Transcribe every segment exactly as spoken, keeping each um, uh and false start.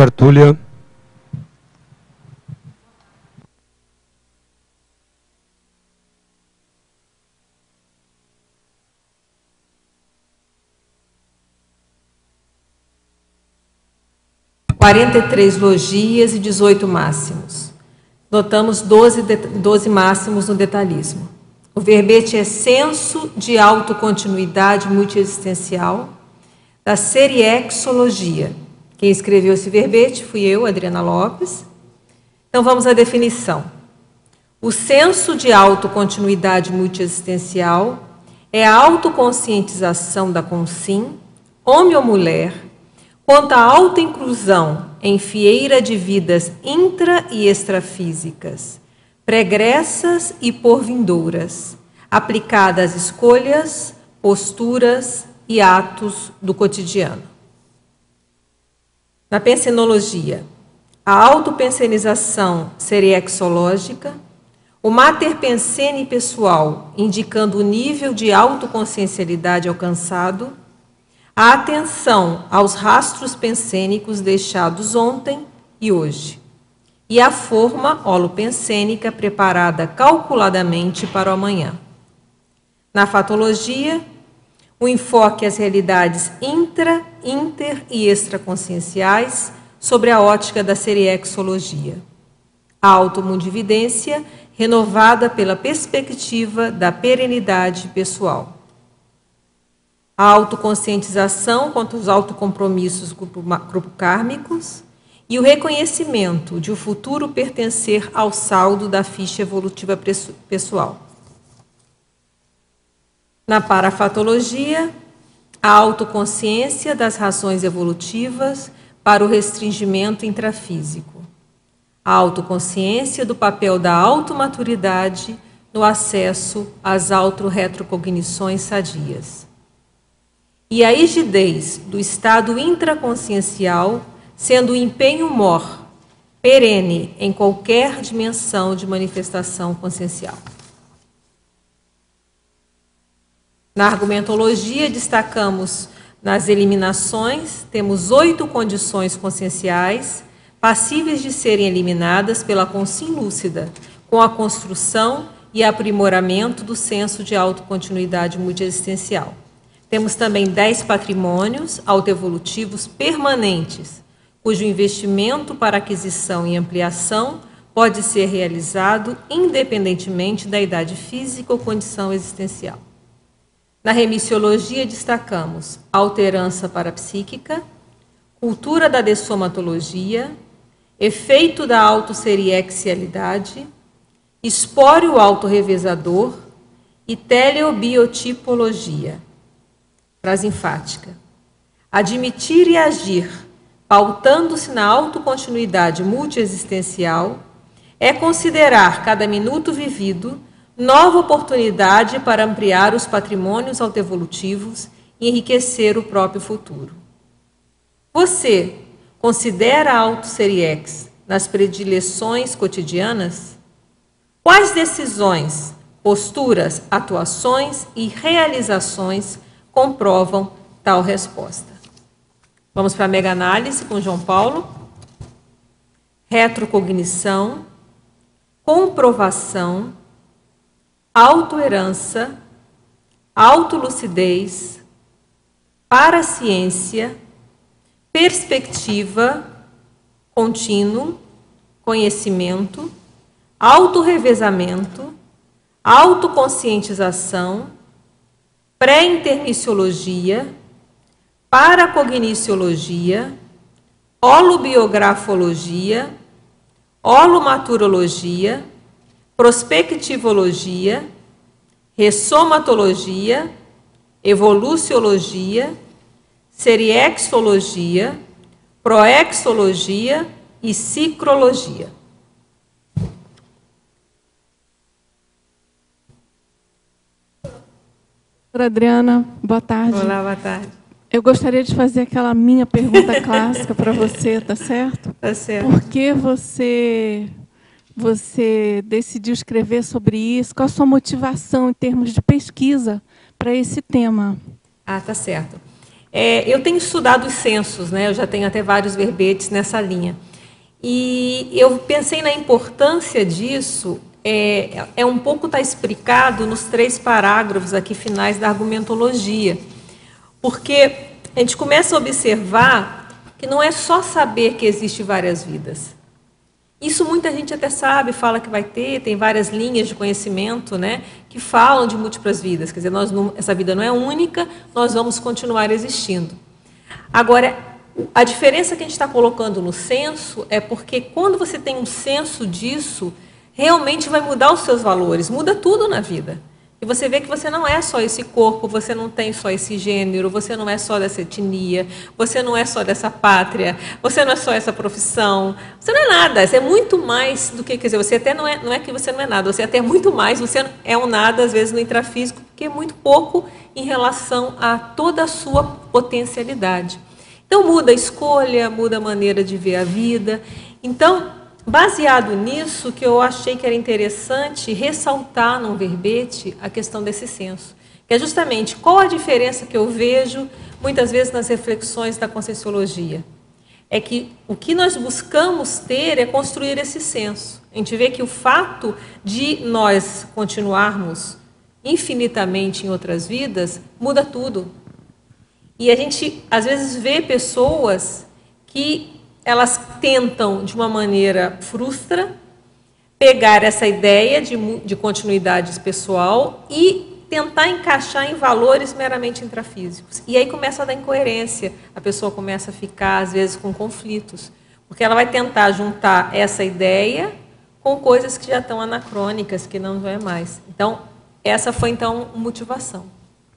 cartulha. quarenta e três logias e dezoito máximos. Notamos doze, doze máximos no detalhismo. O verbete é senso de autocontinuidade multiexistencial da seriexologia. Quem escreveu esse verbete fui eu, Adriana Lopes. Então vamos à definição. O senso de autocontinuidade multiexistencial é a autoconscientização da consim, homem ou mulher, quanto à autoinclusão em fieira de vidas intra- e extrafísicas, pregressas e porvindouras, aplicadas às escolhas, posturas e atos do cotidiano. Na pensenologia, a autopensenização seriexológica, o mater pensene pessoal, indicando o nível de autoconsciencialidade alcançado, a atenção aos rastros pensênicos deixados ontem e hoje, e a forma holopensênica preparada calculadamente para o amanhã. Na fatologia, o enfoque às realidades intra, inter e extraconscienciais sobre a ótica da seriexologia. A automundividência renovada pela perspectiva da perenidade pessoal. A autoconscientização quanto aos autocompromissos grupo-kármicos e o reconhecimento de o futuro pertencer ao saldo da ficha evolutiva pessoal. Na parafatologia, a autoconsciência das razões evolutivas para o restringimento intrafísico. A autoconsciência do papel da automaturidade no acesso às autorretrocognições sadias. E a rigidez do estado intraconsciencial sendo o empenho mor, perene em qualquer dimensão de manifestação consciencial. Na argumentologia, destacamos nas eliminações, temos oito condições conscienciais passíveis de serem eliminadas pela consim lúcida, com a construção e aprimoramento do senso de autocontinuidade multiexistencial. Temos também dez patrimônios autoevolutivos permanentes, cujo investimento para aquisição e ampliação pode ser realizado independentemente da idade física ou condição existencial. Na remissiologia, destacamos alterança parapsíquica, cultura da dessomatologia, efeito da autosseriexualidade, espóreo autorrevezador e teleobiotipologia. Frase enfática. Admitir e agir, pautando-se na autocontinuidade multiexistencial, é considerar cada minuto vivido nova oportunidade para ampliar os patrimônios autoevolutivos e enriquecer o próprio futuro. Você considera a auto-seriex nas predileções cotidianas? Quais decisões, posturas, atuações e realizações comprovam tal resposta? Vamos para a mega-análise com João Paulo. Retrocognição, comprovação, autoherança, autolucidez, paraciência, perspectiva, contínuo, conhecimento, autorrevezamento, autoconscientização, pré-intermissiologia, paracogniciologia, holobiografologia, holomaturologia, prospectivologia, ressomatologia, evoluciologia, seriexologia, proexologia e cicrologia. Doutora Adriana, boa tarde. Olá, boa tarde. Eu gostaria de fazer aquela minha pergunta clássica para você, tá certo? Tá certo. Por que você, você decidiu escrever sobre isso? Qual a sua motivação em termos de pesquisa para esse tema? Ah, tá certo. É, eu tenho estudado os censos, né? Eu já tenho até vários verbetes nessa linha. E eu pensei na importância disso, é, é um pouco está explicado nos três parágrafos aqui finais da argumentologia. Porque a gente começa a observar que não é só saber que existe várias vidas. Isso muita gente até sabe, fala que vai ter, tem várias linhas de conhecimento, né, que falam de múltiplas vidas. Quer dizer, nós não, essa vida não é única, nós vamos continuar existindo. Agora, a diferença que a gente está colocando no censo é porque quando você tem um senso disso, realmente vai mudar os seus valores, muda tudo na vida. E você vê que você não é só esse corpo, você não tem só esse gênero, você não é só dessa etnia, você não é só dessa pátria, você não é só essa profissão, você não é nada, você é muito mais do que, quer dizer, você até não é, não é que você não é nada, você até é muito mais, você é um nada, às vezes, no intrafísico, porque é muito pouco em relação a toda a sua potencialidade. Então, muda a escolha, muda a maneira de ver a vida. Então, baseado nisso, que eu achei que era interessante ressaltar num verbete a questão desse senso, que é justamente qual a diferença que eu vejo muitas vezes nas reflexões da Conscienciologia. É que o que nós buscamos ter é construir esse senso. A gente vê que o fato de nós continuarmos infinitamente em outras vidas muda tudo. E a gente, às vezes, vê pessoas que elas tentam, de uma maneira frustra, pegar essa ideia de, de continuidade pessoal e tentar encaixar em valores meramente intrafísicos. E aí começa a dar incoerência, a pessoa começa a ficar, às vezes, com conflitos, porque ela vai tentar juntar essa ideia com coisas que já estão anacrônicas, que não é mais. Então, essa foi, então, a motivação.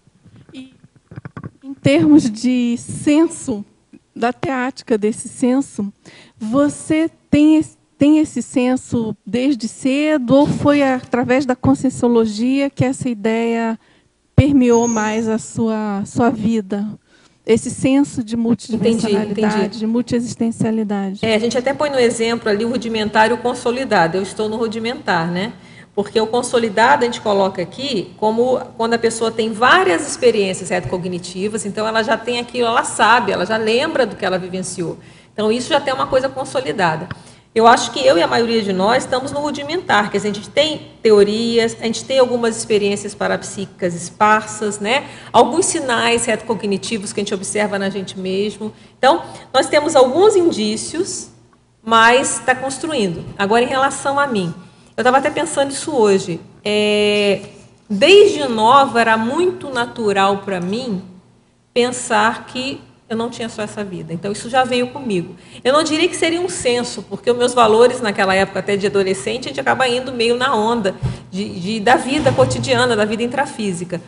E, em termos de senso, da teática desse senso, você tem, tem esse senso desde cedo ou foi através da Conscienciologia que essa ideia permeou mais a sua, sua vida? Esse senso de multidimensionalidade, entendi, entendi. de multiexistencialidade. É, a gente até põe no exemplo ali o rudimentar e o consolidado. Eu estou no rudimentar, né? Porque o consolidado a gente coloca aqui como quando a pessoa tem várias experiências retrocognitivas, então ela já tem aquilo, ela sabe, ela já lembra do que ela vivenciou. Então isso já tem uma coisa consolidada. Eu acho que eu e a maioria de nós estamos no rudimentar, quer dizer, a gente tem teorias, a gente tem algumas experiências parapsíquicas esparsas, né? Alguns sinais retrocognitivos que a gente observa na gente mesmo. Então, nós temos alguns indícios, mas está construindo. Agora, em relação a mim, eu estava até pensando isso hoje. É, desde nova era muito natural para mim pensar que eu não tinha só essa vida. Então, isso já veio comigo. Eu não diria que seria um senso, porque os meus valores naquela época, até de adolescente, a gente acaba indo meio na onda de, de, da vida cotidiana, da vida intrafísica.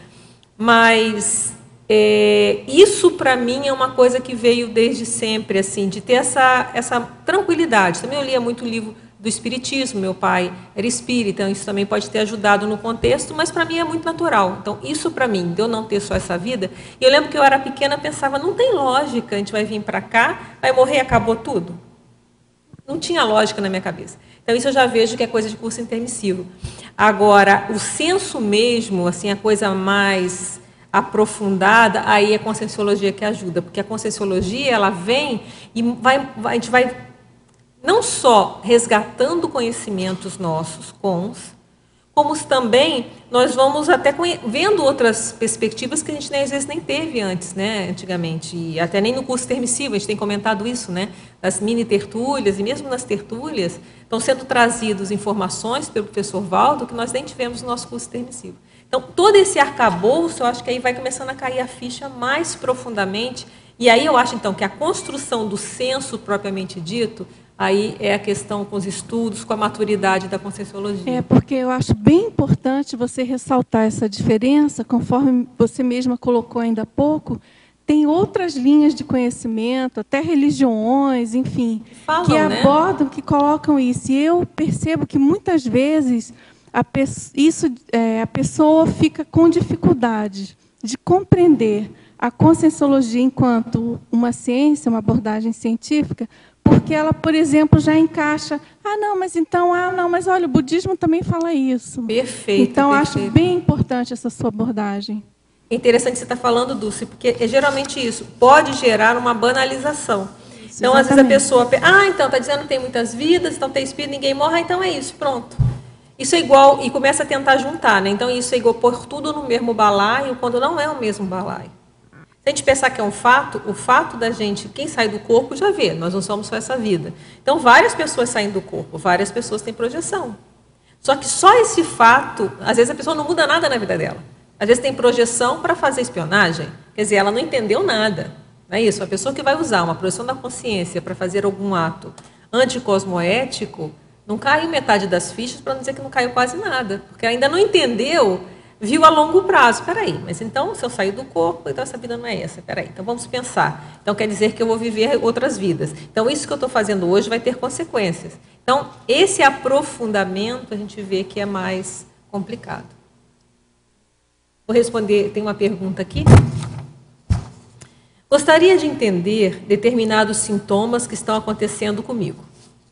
Mas é, isso, para mim, é uma coisa que veio desde sempre, assim, de ter essa, essa tranquilidade. Também eu lia muito livro do espiritismo, meu pai era espírita, então isso também pode ter ajudado no contexto, mas para mim é muito natural. Então, isso para mim, de eu não ter só essa vida, e eu lembro que eu era pequena, pensava, não tem lógica, a gente vai vir para cá, vai morrer e acabou tudo. Não tinha lógica na minha cabeça. Então, isso eu já vejo que é coisa de curso intermissivo. Agora, o senso mesmo, assim, a coisa mais aprofundada, aí é a Conscienciologia que ajuda, porque a Conscienciologia, ela vem e vai, a gente vai não só resgatando conhecimentos nossos, cons, como também nós vamos até vendo outras perspectivas que a gente, né, às vezes nem teve antes, né, antigamente, e até nem no curso intermissivo, a gente tem comentado isso, né, nas mini tertúlias, e mesmo nas tertúlias, estão sendo trazidos informações pelo professor Valdo que nós nem tivemos no nosso curso intermissivo. Então, todo esse arcabouço, eu acho que aí vai começando a cair a ficha mais profundamente, e aí eu acho, então, que a construção do senso propriamente dito, aí é a questão com os estudos, com a maturidade da Conscienciologia. É, porque eu acho bem importante você ressaltar essa diferença, conforme você mesma colocou ainda há pouco, tem outras linhas de conhecimento, até religiões, enfim, Falam, que abordam, né? que colocam isso. E eu percebo que muitas vezes a, pe isso, é, a pessoa fica com dificuldade de compreender a Conscienciologia enquanto uma ciência, uma abordagem científica, porque ela, por exemplo, já encaixa, ah, não, mas então, ah, não, mas olha, o budismo também fala isso. Perfeito. Então, perfeito. acho bem importante essa sua abordagem. É interessante você estar falando, Dulce, porque é geralmente isso, pode gerar uma banalização. Então, exatamente. Às vezes a pessoa, ah, então, está dizendo que tem muitas vidas, então tem espírito, ninguém morre, ah, então é isso, pronto. Isso é igual, e começa a tentar juntar, né? Então, isso é igual pôr tudo no mesmo balaio, quando não é o mesmo balaio. Se a gente pensar que é um fato, o fato da gente, quem sai do corpo já vê, nós não somos só essa vida. Então, várias pessoas saem do corpo, várias pessoas têm projeção. Só que só esse fato, às vezes a pessoa não muda nada na vida dela. Às vezes tem projeção para fazer espionagem, quer dizer, ela não entendeu nada. Não é isso? A pessoa que vai usar uma projeção da consciência para fazer algum ato anticosmoético, não caiu metade das fichas, para não dizer que não caiu quase nada, porque ainda não entendeu, viu a longo prazo. Espera aí, mas então, se eu sair do corpo, então essa vida não é essa. Espera aí, então vamos pensar. Então, quer dizer que eu vou viver outras vidas. Então, isso que eu estou fazendo hoje vai ter consequências. Então, esse aprofundamento, a gente vê que é mais complicado. Vou responder, tem uma pergunta aqui. Gostaria de entender determinados sintomas que estão acontecendo comigo.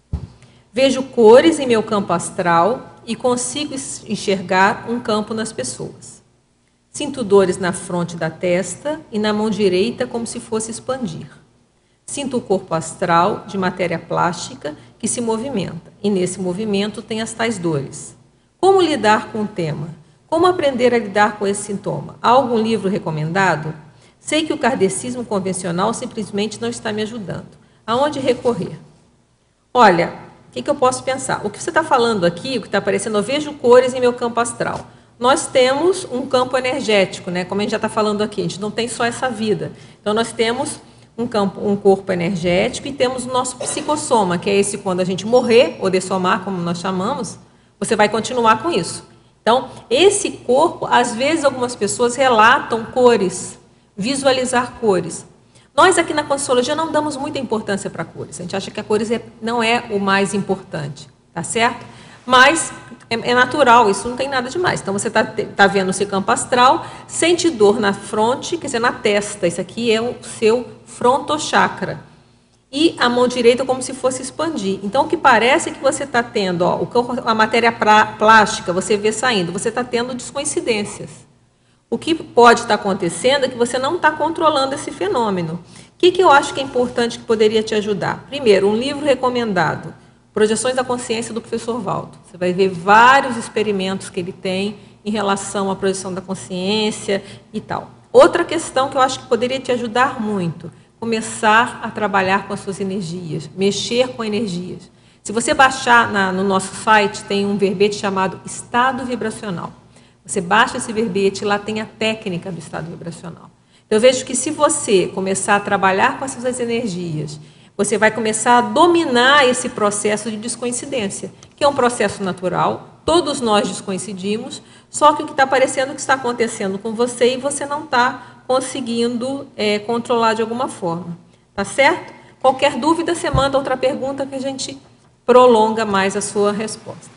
Vejo cores em meu campo astral e consigo enxergar um campo nas pessoas. Sinto dores na fronte da testa e na mão direita como se fosse expandir. Sinto o corpo astral de matéria plástica que se movimenta, e nesse movimento tem as tais dores. Como lidar com o tema? Como aprender a lidar com esse sintoma? Há algum livro recomendado? Sei que o kardecismo convencional simplesmente não está me ajudando. Aonde recorrer? Olha, o que, que eu posso pensar? O que você está falando aqui, o que está aparecendo, eu vejo cores em meu campo astral. Nós temos um campo energético, né? Como a gente já está falando aqui, a gente não tem só essa vida. Então, nós temos um, campo, um corpo energético e temos o nosso psicossoma, que é esse quando a gente morrer, ou dessomar, como nós chamamos, você vai continuar com isso. Então, esse corpo, às vezes, algumas pessoas relatam cores, visualizar cores. Nós aqui na Conscienciologia não damos muita importância para cores. A gente acha que a cores é, não é o mais importante, tá certo? Mas é, é natural, isso não tem nada demais. Então, você está tá vendo esse campo astral, sente dor na fronte, quer dizer, na testa. Isso aqui é o seu frontochakra. E a mão direita como se fosse expandir. Então, o que parece é que você está tendo, ó, a matéria plástica, você vê saindo, você está tendo descoincidências. O que pode estar acontecendo é que você não está controlando esse fenômeno. O que, que eu acho que é importante que poderia te ajudar? Primeiro, um livro recomendado, Projeções da Consciência, do professor Valdo. Você vai ver vários experimentos que ele tem em relação à projeção da consciência e tal. Outra questão que eu acho que poderia te ajudar muito, começar a trabalhar com as suas energias, mexer com energias. Se você baixar na, no nosso site, tem um verbete chamado Estado Vibracional. Você baixa esse verbete, lá tem a técnica do estado vibracional. Então, eu vejo que se você começar a trabalhar com as suas energias, você vai começar a dominar esse processo de descoincidência, que é um processo natural, todos nós descoincidimos, só que o que está parecendo que está acontecendo com você e você não está conseguindo é, controlar de alguma forma. Tá certo? Qualquer dúvida, você manda outra pergunta que a gente prolonga mais a sua resposta.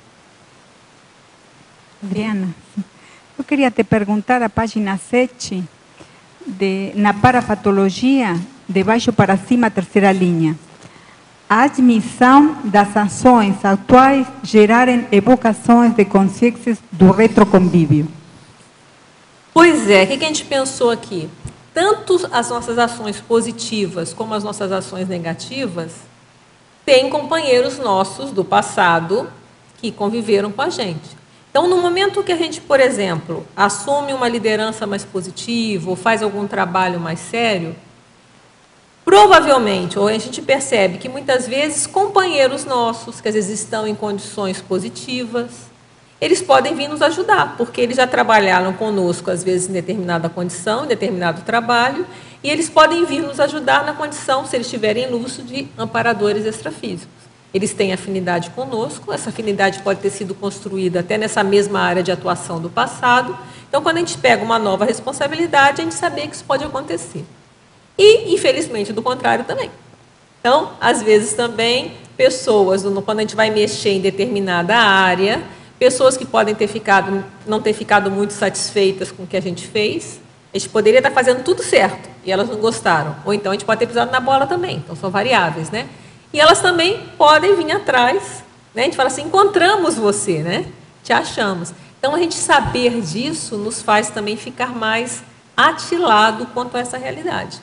Adriana, eu queria te perguntar a página sete, de, na parafatologia, de baixo para cima, terceira linha. A admissão das ações atuais gerarem evocações de consciências do retroconvívio. Pois é, o que a gente pensou aqui? Tanto as nossas ações positivas como as nossas ações negativas têm companheiros nossos do passado que conviveram com a gente. Então, no momento que a gente, por exemplo, assume uma liderança mais positiva ou faz algum trabalho mais sério, provavelmente, ou a gente percebe que muitas vezes companheiros nossos, que às vezes estão em condições positivas, eles podem vir nos ajudar, porque eles já trabalharam conosco, às vezes, em determinada condição, em determinado trabalho, e eles podem vir nos ajudar na condição, se eles estiverem lúcidos, de amparadores extrafísicos. Eles têm afinidade conosco, essa afinidade pode ter sido construída até nessa mesma área de atuação do passado. Então, quando a gente pega uma nova responsabilidade, a gente sabe que isso pode acontecer. E, infelizmente, do contrário também. Então, às vezes também, pessoas, quando a gente vai mexer em determinada área, pessoas que podem ter ficado, não ter ficado muito satisfeitas com o que a gente fez, a gente poderia estar fazendo tudo certo, e elas não gostaram. Ou então, a gente pode ter pisado na bola também. Então, são variáveis, né? E elas também podem vir atrás, né? A gente fala assim, encontramos você, né? Te achamos. Então, a gente saber disso nos faz também ficar mais atilado quanto a essa realidade.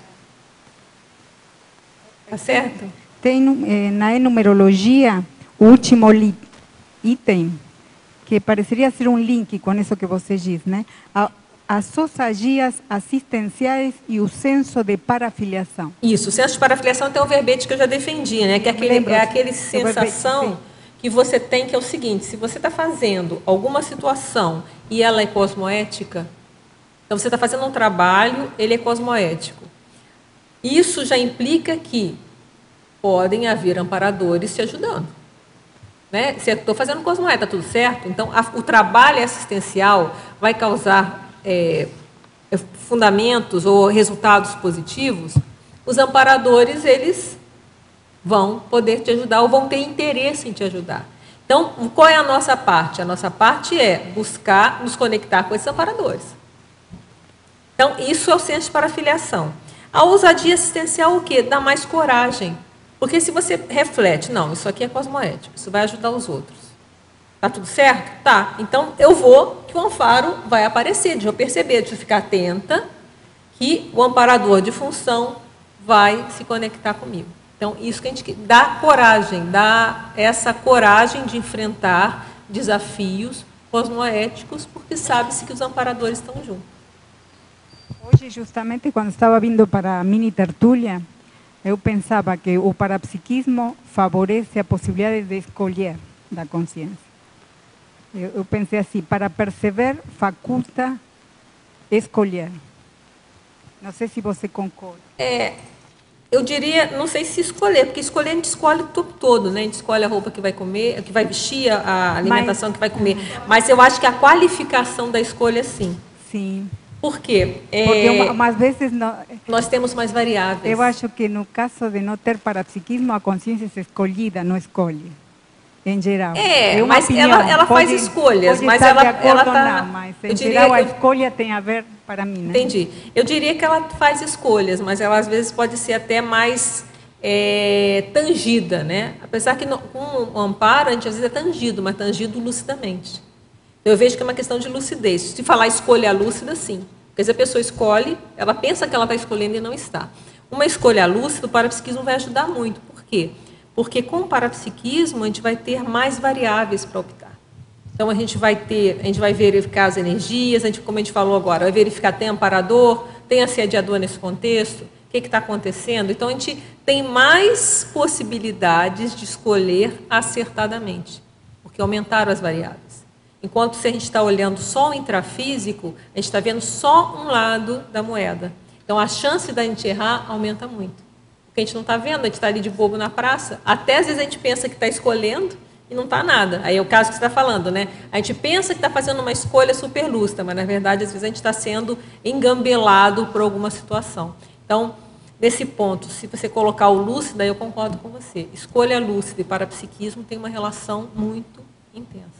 Tá certo? Tem eh, na enumerologia o último item, que pareceria ser um link com isso que você diz, né? A, as sociagias assistenciais e o senso de parafiliação. Isso, o senso de parafiliação tem um verbete que eu já defendi, né? Que é aquele, é aquele sensação que você tem, que é o seguinte: se você está fazendo alguma situação e ela é cosmoética, então você está fazendo um trabalho, ele é cosmoético. Isso já implica que podem haver amparadores te ajudando. Né? Se eu estou fazendo cosmoética, está tudo certo? Então, a, o trabalho assistencial vai causar é, fundamentos ou resultados positivos. Os amparadores, eles vão poder te ajudar ou vão ter interesse em te ajudar. Então, qual é a nossa parte? A nossa parte é buscar nos conectar com esses amparadores. Então, isso é o senso de parafiliação. A ousadia assistencial, o quê? Dá mais coragem. Porque se você reflete, não, isso aqui é cosmoético, isso vai ajudar os outros. Tá tudo certo? Tá. Então, eu vou, que o amparo vai aparecer, deixa eu perceber, deixa eu ficar atenta, que o amparador de função vai se conectar comigo. Então, isso que a gente dá coragem, dá essa coragem de enfrentar desafios cosmoéticos, porque sabe-se que os amparadores estão juntos. Hoje, justamente, quando estava vindo para a mini tertúlia, eu pensava que o parapsiquismo favorece a possibilidade de escolher da consciência. Eu, eu pensei assim: para perceber, faculta escolher. Não sei se você concorda. É, eu diria, não sei se escolher, porque escolher a gente escolhe o tempo todo, né? A gente escolhe a roupa que vai comer, que vai vestir, a alimentação Mas, que vai comer. Mas eu acho que a qualificação da escolha, sim. Sim. Por quê? É, Porque uma, umas vezes não, nós temos mais variáveis. Eu acho que no caso de não ter parapsiquismo, a consciência é escolhida, não escolhe, em geral. É, é mas opinião. ela, ela pode, faz escolhas, pode mas estar ela de acordo está... Não, mas em geral diria, a eu, escolha tem a ver para mim, né? Entendi. Eu diria que ela faz escolhas, mas ela às vezes pode ser até mais é, tangida, né? Apesar que no, com o amparo a gente às vezes é tangido, mas tangido lucidamente. Eu vejo que é uma questão de lucidez. Se falar escolha lúcida, sim. Porque se a pessoa escolhe, ela pensa que ela está escolhendo e não está. Uma escolha lúcida, o parapsiquismo vai ajudar muito. Por quê? Porque com o parapsiquismo a gente vai ter mais variáveis para optar. Então a gente vai ter, a gente vai verificar as energias, a gente, como a gente falou agora, vai verificar tem amparador, tem assediador nesse contexto, o que está acontecendo. Então a gente tem mais possibilidades de escolher acertadamente, porque aumentaram as variáveis. Enquanto se a gente está olhando só o intrafísico, a gente está vendo só um lado da moeda. Então, a chance da gente errar aumenta muito. Porque a gente não está vendo, a gente está ali de bobo na praça. Até às vezes a gente pensa que está escolhendo e não está nada. Aí é o caso que você está falando, né? A gente pensa que está fazendo uma escolha super lúcida, mas na verdade, às vezes a gente está sendo engambelado por alguma situação. Então, nesse ponto, se você colocar o lúcida, eu concordo com você. Escolha lúcida e parapsiquismo tem uma relação muito intensa.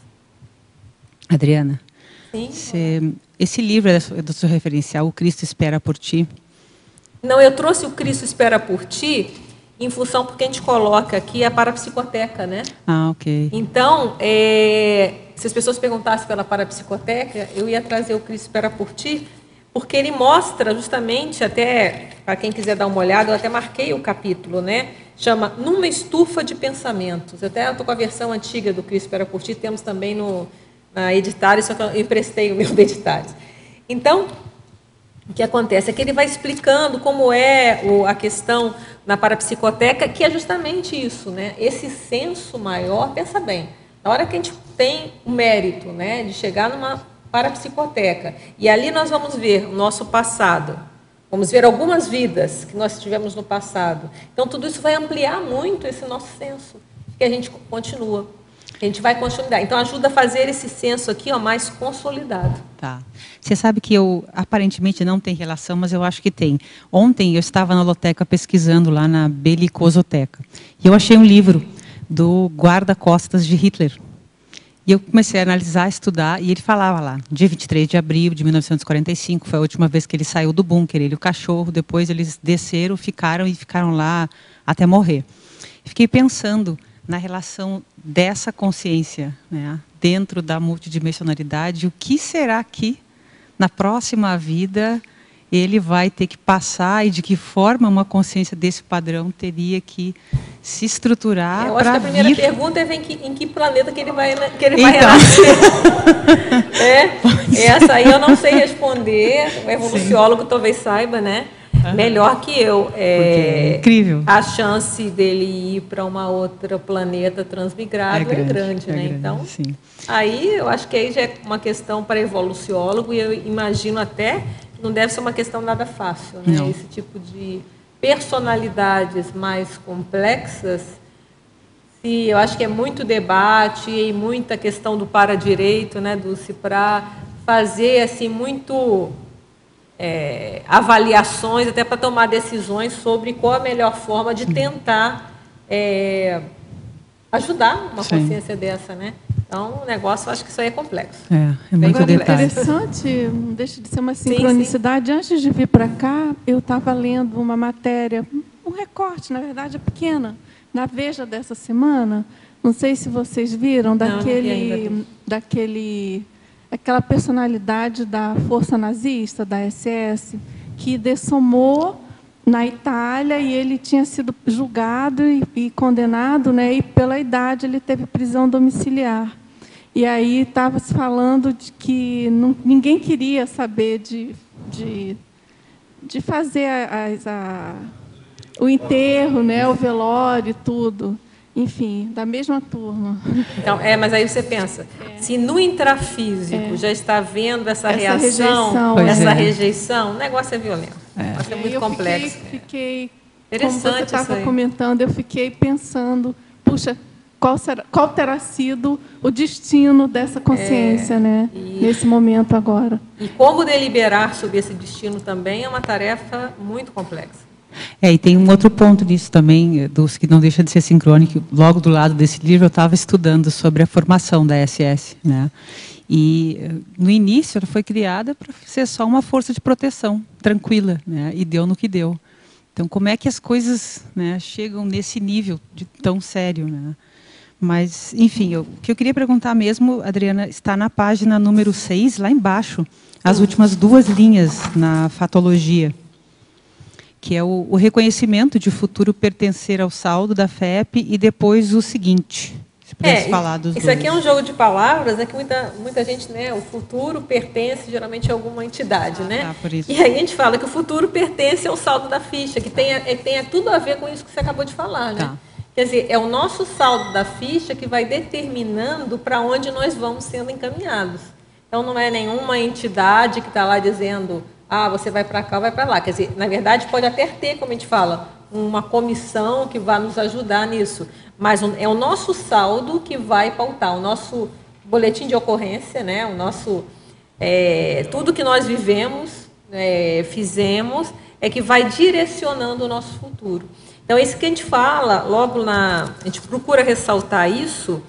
Adriana, Sim, você, esse livro é do seu referencial, O Cristo Espera por Ti? Não, eu trouxe o Cristo Espera por Ti em função porque a gente coloca aqui a parapsicoteca, né? Ah, ok. Então, é, se as pessoas perguntassem pela parapsicoteca, eu ia trazer o Cristo Espera por Ti, porque ele mostra justamente, até para quem quiser dar uma olhada, eu até marquei o capítulo, né? Chama Numa Estufa de Pensamentos. Eu até estou com a versão antiga do Cristo Espera por Ti, temos também no... na editário, só que eu emprestei o meu de editário. Então, o que acontece é que ele vai explicando como é o, a questão na parapsicoteca, que é justamente isso, né? Esse senso maior, pensa bem, na hora que a gente tem o mérito, né, de chegar numa parapsicoteca, e ali nós vamos ver o nosso passado, vamos ver algumas vidas que nós tivemos no passado. Então, tudo isso vai ampliar muito esse nosso senso, que a gente continua. A gente vai consolidar. Então, ajuda a fazer esse senso aqui, ó, mais consolidado. Tá. Você sabe que eu, aparentemente, não tem relação, mas eu acho que tem. Ontem, eu estava na Holoteca pesquisando lá na Belicosoteca. E eu achei um livro do guarda-costas de Hitler. E eu comecei a analisar, estudar, e ele falava lá, dia vinte e três de abril de mil novecentos e quarenta e cinco, foi a última vez que ele saiu do bunker, ele e o cachorro. Depois, eles desceram, ficaram e ficaram lá até morrer. Fiquei pensando na relação dessa consciência, né, dentro da multidimensionalidade, o que será que, na próxima vida, ele vai ter que passar e de que forma uma consciência desse padrão teria que se estruturar. Eu acho que a primeira vir... pergunta é em que, em que planeta que ele vai, que ele vai então... renascer. é, essa aí eu não sei responder, o evoluciólogo Sim. talvez saiba, né? Uhum. Melhor que eu. É, é incrível. A chance dele ir para uma outra planeta transmigrado é grande, é grande é né? Grande, então, sim. aí eu acho que aí já é uma questão para evoluciólogo, e eu imagino até que não deve ser uma questão nada fácil, né? Não. Esse tipo de personalidades mais complexas, se eu acho que é muito debate e muita questão do para-direito, né, Dulce, para fazer assim muito é, avaliações, até para tomar decisões sobre qual a melhor forma de tentar é, ajudar uma Sim. consciência dessa, né? Então, o negócio, eu acho que isso aí é complexo. É, é muito detalhe. Interessante, não deixa de ser uma sincronicidade. Sim, sim. Antes de vir para cá, eu estava lendo uma matéria, um recorte, na verdade, é pequena, na Veja dessa semana. Não sei se vocês viram, daquele, não, não daquele, aquela personalidade da força nazista, da S S, que dessomou na Itália, e ele tinha sido julgado e, e condenado, né, e pela idade ele teve prisão domiciliar. E aí estava se falando de que não, ninguém queria saber de, de, de fazer a, a, o enterro, né, o velório e tudo. Enfim, da mesma turma. Então, é, mas aí você pensa, é. se no intrafísico é. já está havendo essa, essa reação, rejeição, essa é. rejeição, o negócio é violento. É. O negócio é muito eu complexo. Fiquei, fiquei Interessante, como você estava comentando, eu fiquei pensando, puxa, qual, será, qual terá sido o destino dessa consciência, é, né, e, nesse momento agora. E como deliberar sobre esse destino também é uma tarefa muito complexa. É, e tem um outro ponto disso também, dos que não deixa de ser sincrônico. Logo do lado desse livro eu estava estudando sobre a formação da S S, né? E no início ela foi criada para ser só uma força de proteção, tranquila, né? E deu no que deu. Então, como é que as coisas, né, chegam nesse nível de tão sério, né? Mas, enfim, eu, o que eu queria perguntar mesmo, Adriana, está na página número seis, lá embaixo, as últimas duas linhas na fatologia, que é o, o reconhecimento de futuro pertencer ao saldo da F E P, e depois o seguinte, se pudesse é, falar dos isso dois. Aqui é um jogo de palavras, né, que muita, muita gente, né, o futuro pertence geralmente a alguma entidade, né? Ah, por isso. E aí a gente fala que o futuro pertence ao saldo da ficha, que tem, é, tem tudo a ver com isso que você acabou de falar, né? Tá. Quer dizer, é o nosso saldo da ficha que vai determinando para onde nós vamos sendo encaminhados. Então, não é nenhuma entidade que está lá dizendo, ah, você vai para cá, vai para lá. Quer dizer, na verdade, pode até ter, como a gente fala, uma comissão que vai nos ajudar nisso. Mas é o nosso saldo que vai pautar, o nosso boletim de ocorrência, né? O nosso, é, tudo que nós vivemos, é, fizemos, é que vai direcionando o nosso futuro. Então, isso que a gente fala, logo na... A gente procura ressaltar isso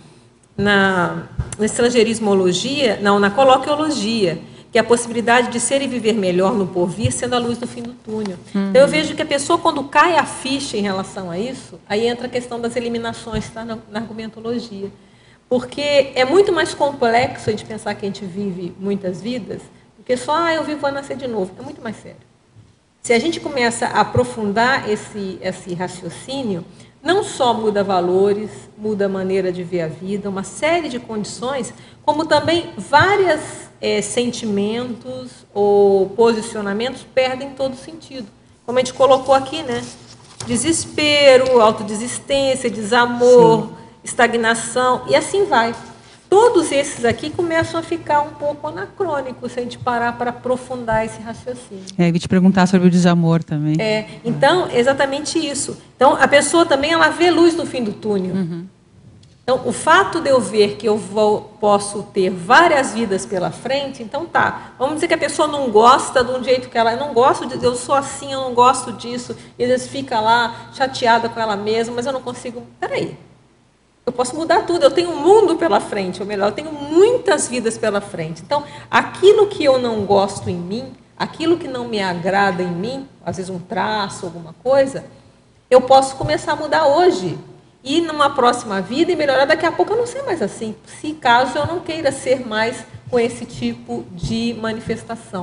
na, na estrangeirismologia, não, na coloquiologia, que é a possibilidade de ser e viver melhor no porvir, sendo a luz no fim do túnel. Uhum. Então, eu vejo que a pessoa, quando cai a ficha em relação a isso, aí entra a questão das eliminações, tá, na, na argumentologia. Porque é muito mais complexo a gente pensar que a gente vive muitas vidas, do que só, ah, eu vivo a nascer de novo. É muito mais sério. Se a gente começa a aprofundar esse, esse raciocínio, não só muda valores, muda a maneira de ver a vida, uma série de condições, como também vários é, sentimentos ou posicionamentos perdem todo sentido. Como a gente colocou aqui, né? Desespero, autodesistência, desamor, Sim. estagnação, e assim vai. Todos esses aqui começam a ficar um pouco anacrônicos se a gente parar para aprofundar esse raciocínio. É, eu ia te perguntar sobre o desamor também. É, então, exatamente isso. Então, a pessoa também ela vê luz no fim do túnel. Uhum. Então, o fato de eu ver que eu vou, posso ter várias vidas pela frente, então tá. Vamos dizer que a pessoa não gosta de um jeito que ela... Eu não gosto de... Eu sou assim, eu não gosto disso. E às vezes fica lá chateada com ela mesma, mas eu não consigo... Peraí. Eu posso mudar tudo, eu tenho um mundo pela frente, ou melhor, eu tenho muitas vidas pela frente. Então, aquilo que eu não gosto em mim, aquilo que não me agrada em mim, às vezes um traço, alguma coisa, eu posso começar a mudar hoje. E numa próxima vida, e melhorar, daqui a pouco eu não ser mais assim, se caso eu não queira ser mais com esse tipo de manifestação.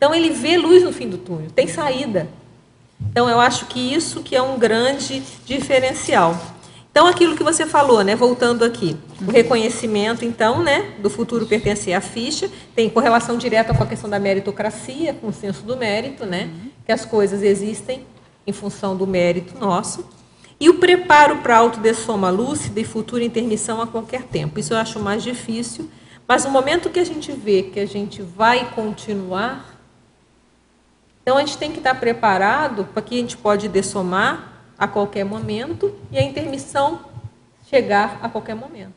Então, ele vê luz no fim do túnel, tem saída. Então, eu acho que isso que é um grande diferencial. Então, aquilo que você falou, né, voltando aqui, o reconhecimento, então, né, do futuro pertencer à ficha, tem correlação direta com a questão da meritocracia, com o senso do mérito, né, que as coisas existem em função do mérito nosso, e o preparo para a autodessoma lúcida e futura intermissão a qualquer tempo. Isso eu acho mais difícil, mas no momento que a gente vê que a gente vai continuar, então a gente tem que estar preparado para que a gente pode dessomar a qualquer momento e a intermissão chegar a qualquer momento.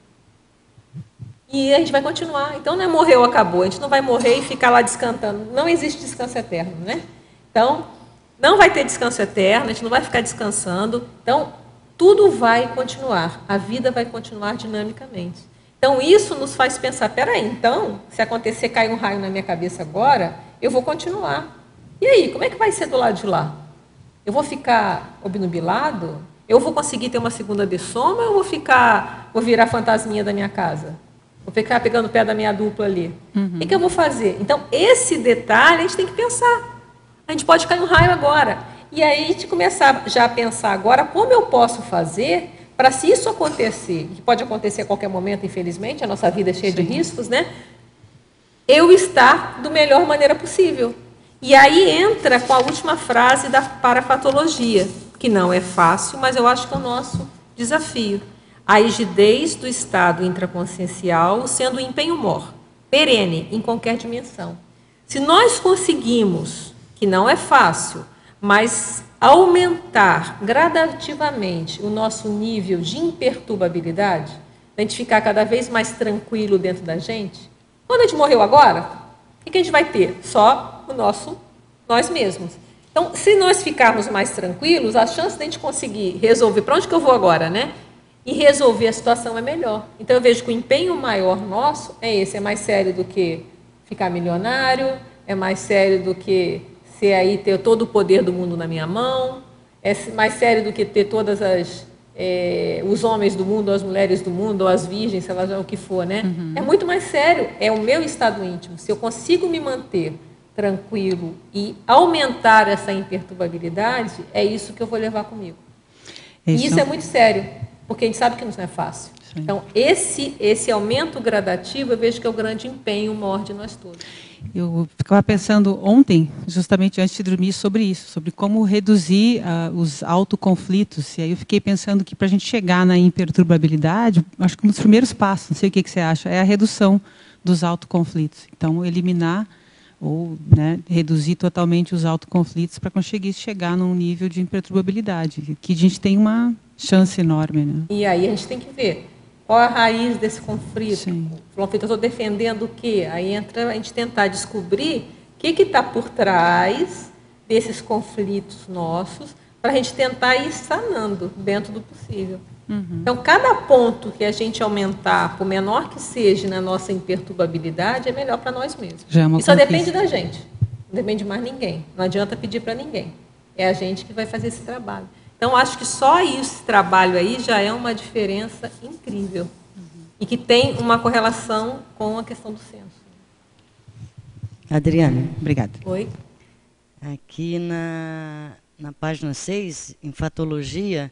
E a gente vai continuar. Então, não é morreu, acabou. A gente não vai morrer e ficar lá descansando. Não existe descanso eterno, né? Então, não vai ter descanso eterno, a gente não vai ficar descansando. Então, tudo vai continuar. A vida vai continuar dinamicamente. Então, isso nos faz pensar, peraí, então, se acontecer, cair um raio na minha cabeça agora, eu vou continuar. E aí, como é que vai ser do lado de lá? Eu vou ficar obnubilado? Eu vou conseguir ter uma segunda dessoma ou eu vou ficar, vou virar fantasminha da minha casa? Vou ficar pegando o pé da minha dupla ali? Uhum. O que, que eu vou fazer? Então, esse detalhe a gente tem que pensar. A gente pode cair um raio agora. E aí a gente começar já a pensar agora como eu posso fazer para, se isso acontecer, que pode acontecer a qualquer momento, infelizmente, a nossa vida é cheia Sim. de riscos, né? Eu estar da melhor maneira possível. E aí entra com a última frase da parafatologia, que não é fácil, mas eu acho que é o nosso desafio. A rigidez do estado intraconsciencial sendo um empenho-mor, perene, em qualquer dimensão. Se nós conseguimos, que não é fácil, mas aumentar gradativamente o nosso nível de imperturbabilidade, a gente ficar cada vez mais tranquilo dentro da gente, quando a gente morreu agora, o que a gente vai ter? Só o nosso, nós mesmos. Então, se nós ficarmos mais tranquilos, a chance de a gente conseguir resolver, para onde que eu vou agora, né? E resolver a situação é melhor. Então, eu vejo que o empenho maior nosso é esse, é mais sério do que ficar milionário, é mais sério do que ser aí, ter todo o poder do mundo na minha mão, é mais sério do que ter todas as... É, os homens do mundo, ou as mulheres do mundo, ou as virgens, sei lá o que for, né? Uhum. É muito mais sério, é o meu estado íntimo. Se eu consigo me manter tranquilo e aumentar essa imperturbabilidade, é isso que eu vou levar comigo. Isso. E isso é muito sério, porque a gente sabe que não é fácil. Sim. Então, esse, esse aumento gradativo, eu vejo que é o grande empenho maior de nós todos. Eu ficava pensando ontem, justamente antes de dormir, sobre isso, sobre como reduzir uh, os autoconflitos. E aí eu fiquei pensando que para a gente chegar na imperturbabilidade, acho que um dos primeiros passos, não sei o que, que você acha, é a redução dos autoconflitos. Então, eliminar ou né, reduzir totalmente os autoconflitos para conseguir chegar num nível de imperturbabilidade, que a gente tem uma chance enorme. Né? E aí a gente tem que ver qual a raiz desse conflito. Sim. O conflito, eu estou defendendo o quê? Aí entra a gente tentar descobrir o que está por trás desses conflitos nossos, para a gente tentar ir sanando dentro do possível. Uhum. Então, cada ponto que a gente aumentar, por menor que seja na nossa imperturbabilidade, é melhor para nós mesmos. Já é uma Isso só depende da gente, não depende de mais ninguém. Não adianta pedir para ninguém. É a gente que vai fazer esse trabalho. Então, acho que só esse trabalho aí já é uma diferença incrível. Uhum. E que tem uma correlação com a questão do senso. Adriana. Obrigada. Oi. Aqui na, na página seis, em fatologia,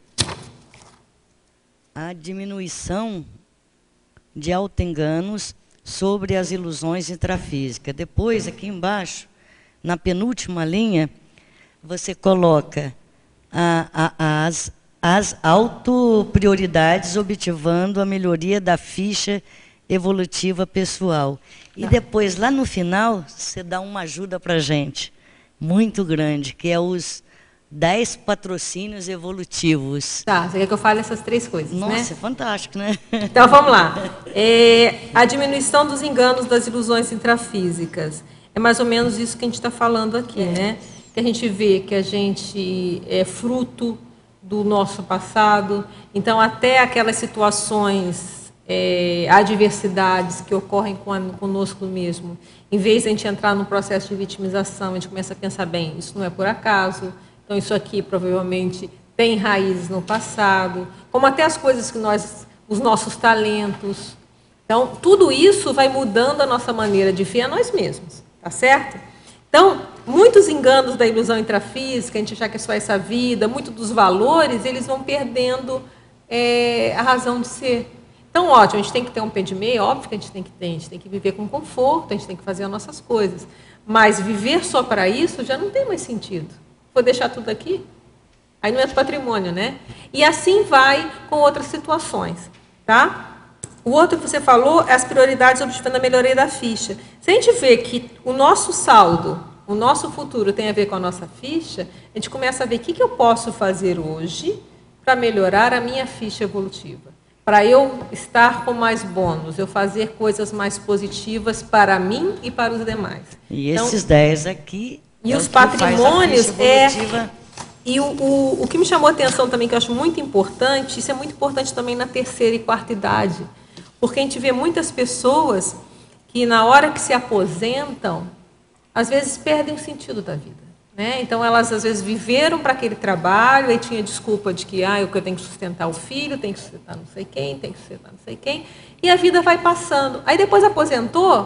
a diminuição de autoenganos sobre as ilusões intrafísicas. Depois, aqui embaixo, na penúltima linha, você coloca a, a, as, as autoprioridades objetivando a melhoria da ficha evolutiva pessoal. E depois, lá no final, você dá uma ajuda para a gente, muito grande, que é os dez patrocínios evolutivos. Tá, você quer que eu fale essas três coisas, Nossa, né? é fantástico, né? Então, vamos lá. É, a diminuição dos enganos das ilusões intrafísicas. É mais ou menos isso que a gente está falando aqui, é. né? Que a gente vê que a gente é fruto do nosso passado. Então, até aquelas situações, é, adversidades que ocorrem conosco mesmo, em vez de a gente entrar num processo de vitimização, a gente começa a pensar, bem, isso não é por acaso, então isso aqui provavelmente tem raízes no passado, como até as coisas que nós, os nossos talentos. Então, tudo isso vai mudando a nossa maneira de ver a nós mesmos, tá certo? Então, muitos enganos da ilusão intrafísica, a gente achar que é só essa vida, muito dos valores, eles vão perdendo é, a razão de ser. Então, ótimo, a gente tem que ter um pé de meia, óbvio que a gente tem que ter, a gente tem que viver com conforto, a gente tem que fazer as nossas coisas. Mas viver só para isso já não tem mais sentido. Vou deixar tudo aqui? Aí não é patrimônio, né? E assim vai com outras situações, tá? O outro que você falou é as prioridades objetivando a melhoria da ficha. Se a gente vê que o nosso saldo, o nosso futuro tem a ver com a nossa ficha, a gente começa a ver o que, que eu posso fazer hoje para melhorar a minha ficha evolutiva. Para eu estar com mais bônus, eu fazer coisas mais positivas para mim e para os demais. E então, esses dez aqui... E é os patrimônios é... evolutiva. E o, o, o que me chamou a atenção também, que eu acho muito importante, isso é muito importante também na terceira e quarta idade, porque a gente vê muitas pessoas que, na hora que se aposentam, às vezes perdem o sentido da vida. Né? Então, elas, às vezes, viveram para aquele trabalho, aí tinha desculpa de que ah, eu tenho que sustentar o filho, tenho que sustentar não sei quem, tenho que sustentar não sei quem, e a vida vai passando. Aí, depois aposentou,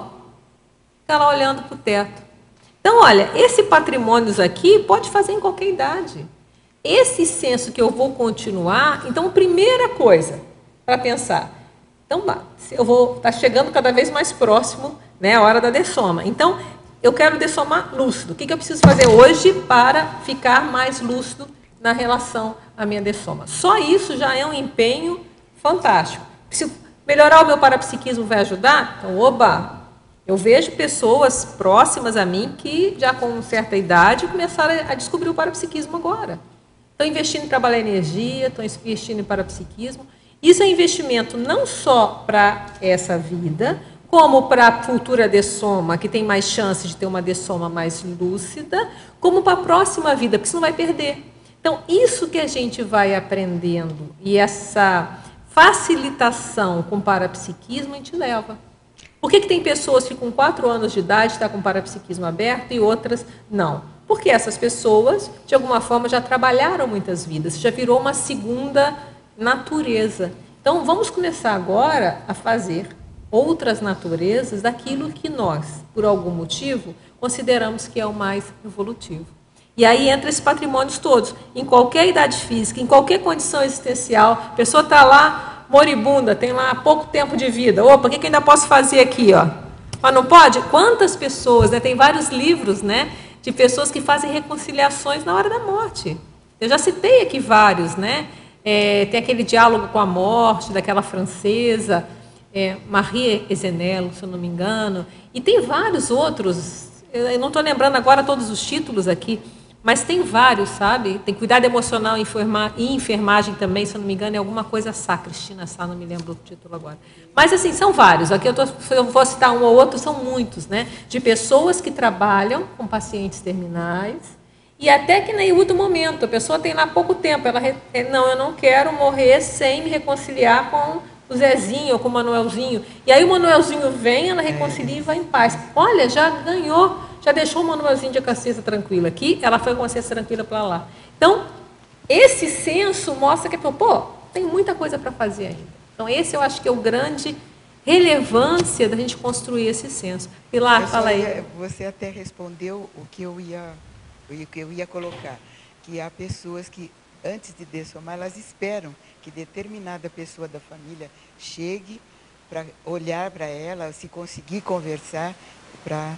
fica lá olhando para o teto. Então, olha, esse patrimônio aqui pode fazer em qualquer idade. Esse senso que eu vou continuar, então, primeira coisa para pensar, então, eu vou estar tá chegando cada vez mais próximo, né, a hora da dessoma. Então, eu quero dessomar lúcido. O que, que eu preciso fazer hoje para ficar mais lúcido na relação à minha dessoma? Só isso já é um empenho fantástico. Se melhorar o meu parapsiquismo vai ajudar? Então, oba! Eu vejo pessoas próximas a mim que, já com certa idade, começaram a descobrir o parapsiquismo agora. Estão investindo em trabalhar energia, estão investindo em parapsiquismo. Isso é investimento não só para essa vida, como para a futura dessoma, que tem mais chance de ter uma dessoma mais lúcida, como para a próxima vida, porque você não vai perder. Então, isso que a gente vai aprendendo, e essa facilitação com o parapsiquismo, a gente leva. Por que, que tem pessoas que com quatro anos de idade estão com o parapsiquismo aberto e outras não? Porque essas pessoas, de alguma forma, já trabalharam muitas vidas, já virou uma segunda natureza. Então, vamos começar agora a fazer outras naturezas daquilo que nós, por algum motivo, consideramos que é o mais evolutivo. E aí entra esses patrimônios todos. Em qualquer idade física, em qualquer condição existencial, a pessoa está lá moribunda, tem lá pouco tempo de vida. Opa, o que, que eu ainda posso fazer aqui? Ó? Mas não pode? Quantas pessoas, né? Tem vários livros, né, de pessoas que fazem reconciliações na hora da morte. Eu já citei aqui vários, né? É, tem aquele diálogo com a morte, daquela francesa, é, Marie Ezenello, se eu não me engano, e tem vários outros, eu não estou lembrando agora todos os títulos aqui, mas tem vários, sabe? Tem cuidado emocional e enfermagem também, se eu não me engano, é alguma coisa Sá, Cristina Sá, não me lembro o título agora. Mas, assim, são vários. Aqui eu, tô, eu vou citar um ou outro, são muitos, né? De pessoas que trabalham com pacientes terminais e até que em último momento, a pessoa tem lá pouco tempo, ela, não, eu não quero morrer sem me reconciliar com o Zezinho ou com o Manuelzinho. E aí o Manuelzinho vem, ela reconcilia e vai em paz. Olha, já ganhou, já deixou o Manuelzinho de consciência tranquila aqui, ela foi com consciência tranquila para lá. Então, esse senso mostra que, pô, tem muita coisa para fazer ainda. Então, esse eu acho que é o grande relevância da gente construir esse senso. Pilar, eu fala aí. Ia, você até respondeu o que eu ia, o que eu ia colocar, que há pessoas que, antes de dessomar, elas esperam que determinada pessoa da família chegue para olhar para ela, se conseguir conversar, para...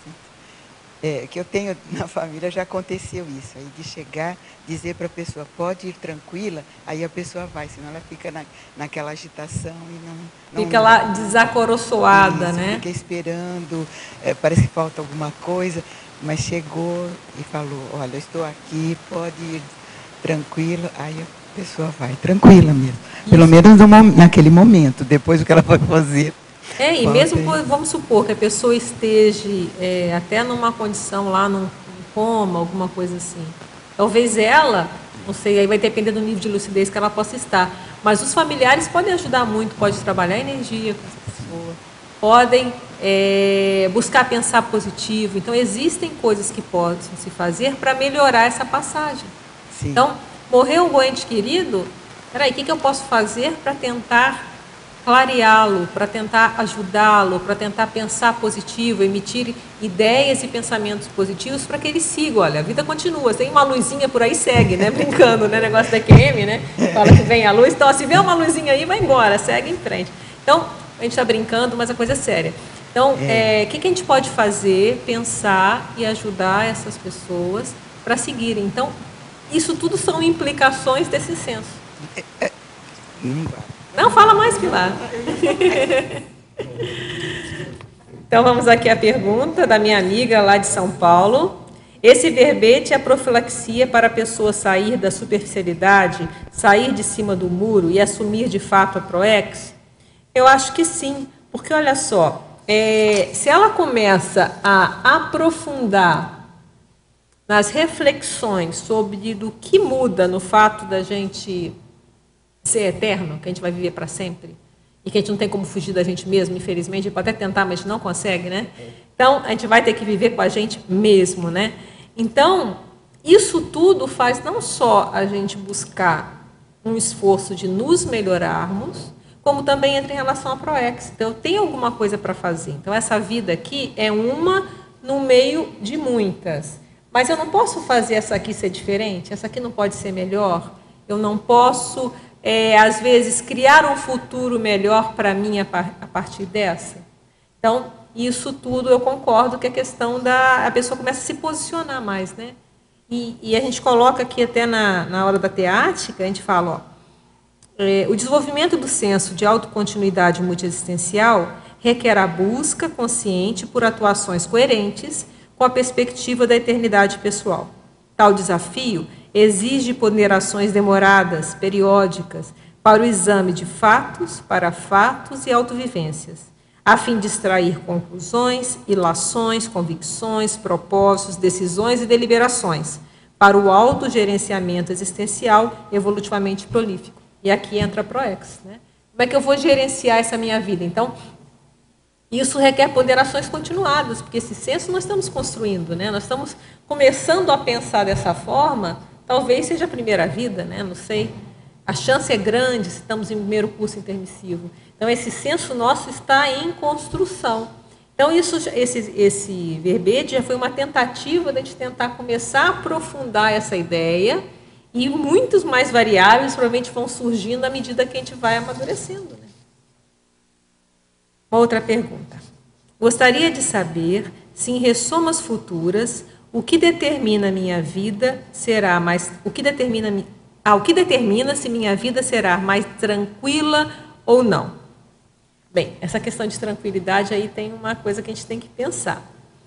É, que eu tenho na família, já aconteceu isso, aí de chegar, dizer para a pessoa, pode ir tranquila, aí a pessoa vai, senão ela fica na, naquela agitação e não... não fica lá desacoroçoada, isso, né? Fica esperando, é, parece que falta alguma coisa, mas chegou e falou, olha, eu estou aqui, pode ir tranquila, aí a pessoa vai, tranquila mesmo. Isso. Pelo menos no, naquele momento, depois o que ela vai fazer. É, e mesmo, vamos supor que a pessoa esteja é, até numa condição lá, num coma, alguma coisa assim. Talvez ela, não sei, aí vai depender do nível de lucidez que ela possa estar, mas os familiares podem ajudar muito, pode trabalhar energia com essa pessoa, podem é, buscar pensar positivo. Então, existem coisas que podem se fazer para melhorar essa passagem. Sim. Então, morreu um ente querido, peraí, o que, que eu posso fazer para tentar clareá-lo, para tentar ajudá-lo, para tentar pensar positivo, emitir ideias e pensamentos positivos para que ele siga. Olha, a vida continua. Tem uma luzinha por aí, segue, né? Brincando, né? Negócio da Q M, né? Fala que vem a luz. Então, se vê uma luzinha aí, vai embora, segue em frente. Então, a gente está brincando, mas a coisa é séria. Então, o é, que, que a gente pode fazer, pensar e ajudar essas pessoas para seguirem? Então, isso tudo são implicações desse senso. Não, fala mais, Pilar. Então, vamos aqui à pergunta da minha amiga lá de São Paulo. Esse verbete é profilaxia para a pessoa sair da superficialidade, sair de cima do muro e assumir de fato a ProEx? Eu acho que sim, porque olha só, é, se ela começa a aprofundar nas reflexões sobre do que muda no fato da gente ser eterno, que a gente vai viver para sempre, e que a gente não tem como fugir da gente mesmo, infelizmente, a gente pode até tentar, mas não consegue, né? Então, a gente vai ter que viver com a gente mesmo, né? Então, isso tudo faz não só a gente buscar um esforço de nos melhorarmos, como também entra em relação à ProEx. Então, tem alguma coisa para fazer. Então, essa vida aqui é uma no meio de muitas. Mas eu não posso fazer essa aqui ser diferente? Essa aqui não pode ser melhor? Eu não posso... É, às vezes, criar um futuro melhor para mim a, par, a partir dessa. Então, isso tudo eu concordo que a questão da... A pessoa começa a se posicionar mais, né? E, e a gente coloca aqui até na, na hora da teática, a gente fala, ó, é, o desenvolvimento do senso de autocontinuidade multiexistencial requer a busca consciente por atuações coerentes com a perspectiva da eternidade pessoal. Tal desafio exige ponderações demoradas, periódicas, para o exame de fatos, para fatos e autovivências, a fim de extrair conclusões, ilações, convicções, propósitos, decisões e deliberações, para o autogerenciamento existencial evolutivamente prolífico. E aqui entra a ProEx, né? Como é que eu vou gerenciar essa minha vida? Então, isso requer ponderações continuadas, porque esse senso nós estamos construindo, né? Nós estamos começando a pensar dessa forma. Talvez seja a primeira vida, né? Não sei. A chance é grande se estamos em primeiro curso intermissivo. Então, esse senso nosso está em construção. Então, isso, esse, esse verbete já foi uma tentativa de a gente tentar começar a aprofundar essa ideia e muitos mais variáveis provavelmente vão surgindo à medida que a gente vai amadurecendo, né? Uma outra pergunta. Gostaria de saber se em ressomas futuras o que determina minha vida será mais o que determina ah, o que determina se minha vida será mais tranquila ou não. Bem, essa questão de tranquilidade aí tem uma coisa que a gente tem que pensar.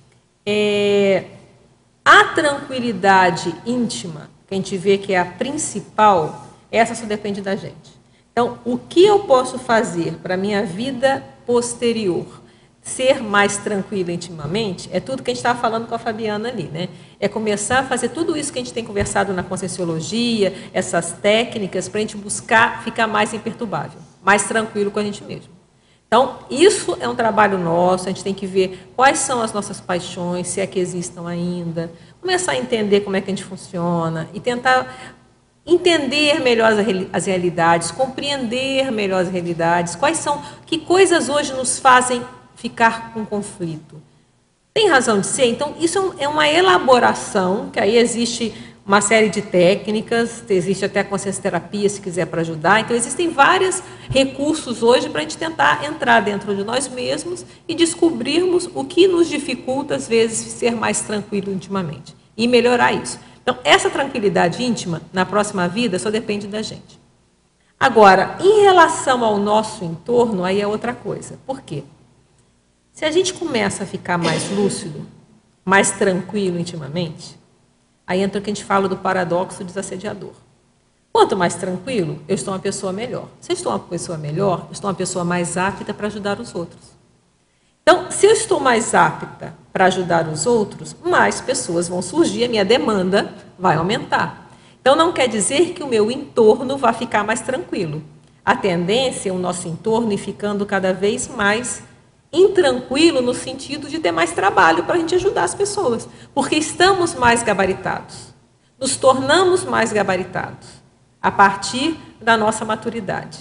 É, a tranquilidade íntima, que a gente vê que é a principal, essa só depende da gente. Então, o que eu posso fazer para a minha vida posterior ser mais tranquila intimamente, é tudo que a gente estava falando com a Fabiana ali, né? É começar a fazer tudo isso que a gente tem conversado na Conscienciologia, essas técnicas, para a gente buscar ficar mais imperturbável, mais tranquilo com a gente mesmo. Então, isso é um trabalho nosso, a gente tem que ver quais são as nossas paixões, se é que existam ainda, começar a entender como é que a gente funciona e tentar entender melhor as realidades, compreender melhor as realidades, quais são, que coisas hoje nos fazem ficar com conflito. Tem razão de ser? Então, isso é uma elaboração, que aí existe uma série de técnicas, existe até a consciencioterapia, se quiser, para ajudar. Então, existem vários recursos hoje para a gente tentar entrar dentro de nós mesmos e descobrirmos o que nos dificulta, às vezes, ser mais tranquilo intimamente e melhorar isso. Então, essa tranquilidade íntima, na próxima vida, só depende da gente. Agora, em relação ao nosso entorno, aí é outra coisa. Por quê? Se a gente começa a ficar mais lúcido, mais tranquilo intimamente, aí entra o que a gente fala do paradoxo desassediador. Quanto mais tranquilo, eu estou uma pessoa melhor. Se eu estou uma pessoa melhor, eu estou uma pessoa mais apta para ajudar os outros. Então, se eu estou mais apta para ajudar os outros, mais pessoas vão surgir, a minha demanda vai aumentar. Então, não quer dizer que o meu entorno vai ficar mais tranquilo. A tendência é o nosso entorno ir ficando cada vez mais intranquilo no sentido de ter mais trabalho para a gente ajudar as pessoas, porque estamos mais gabaritados, nos tornamos mais gabaritados a partir da nossa maturidade.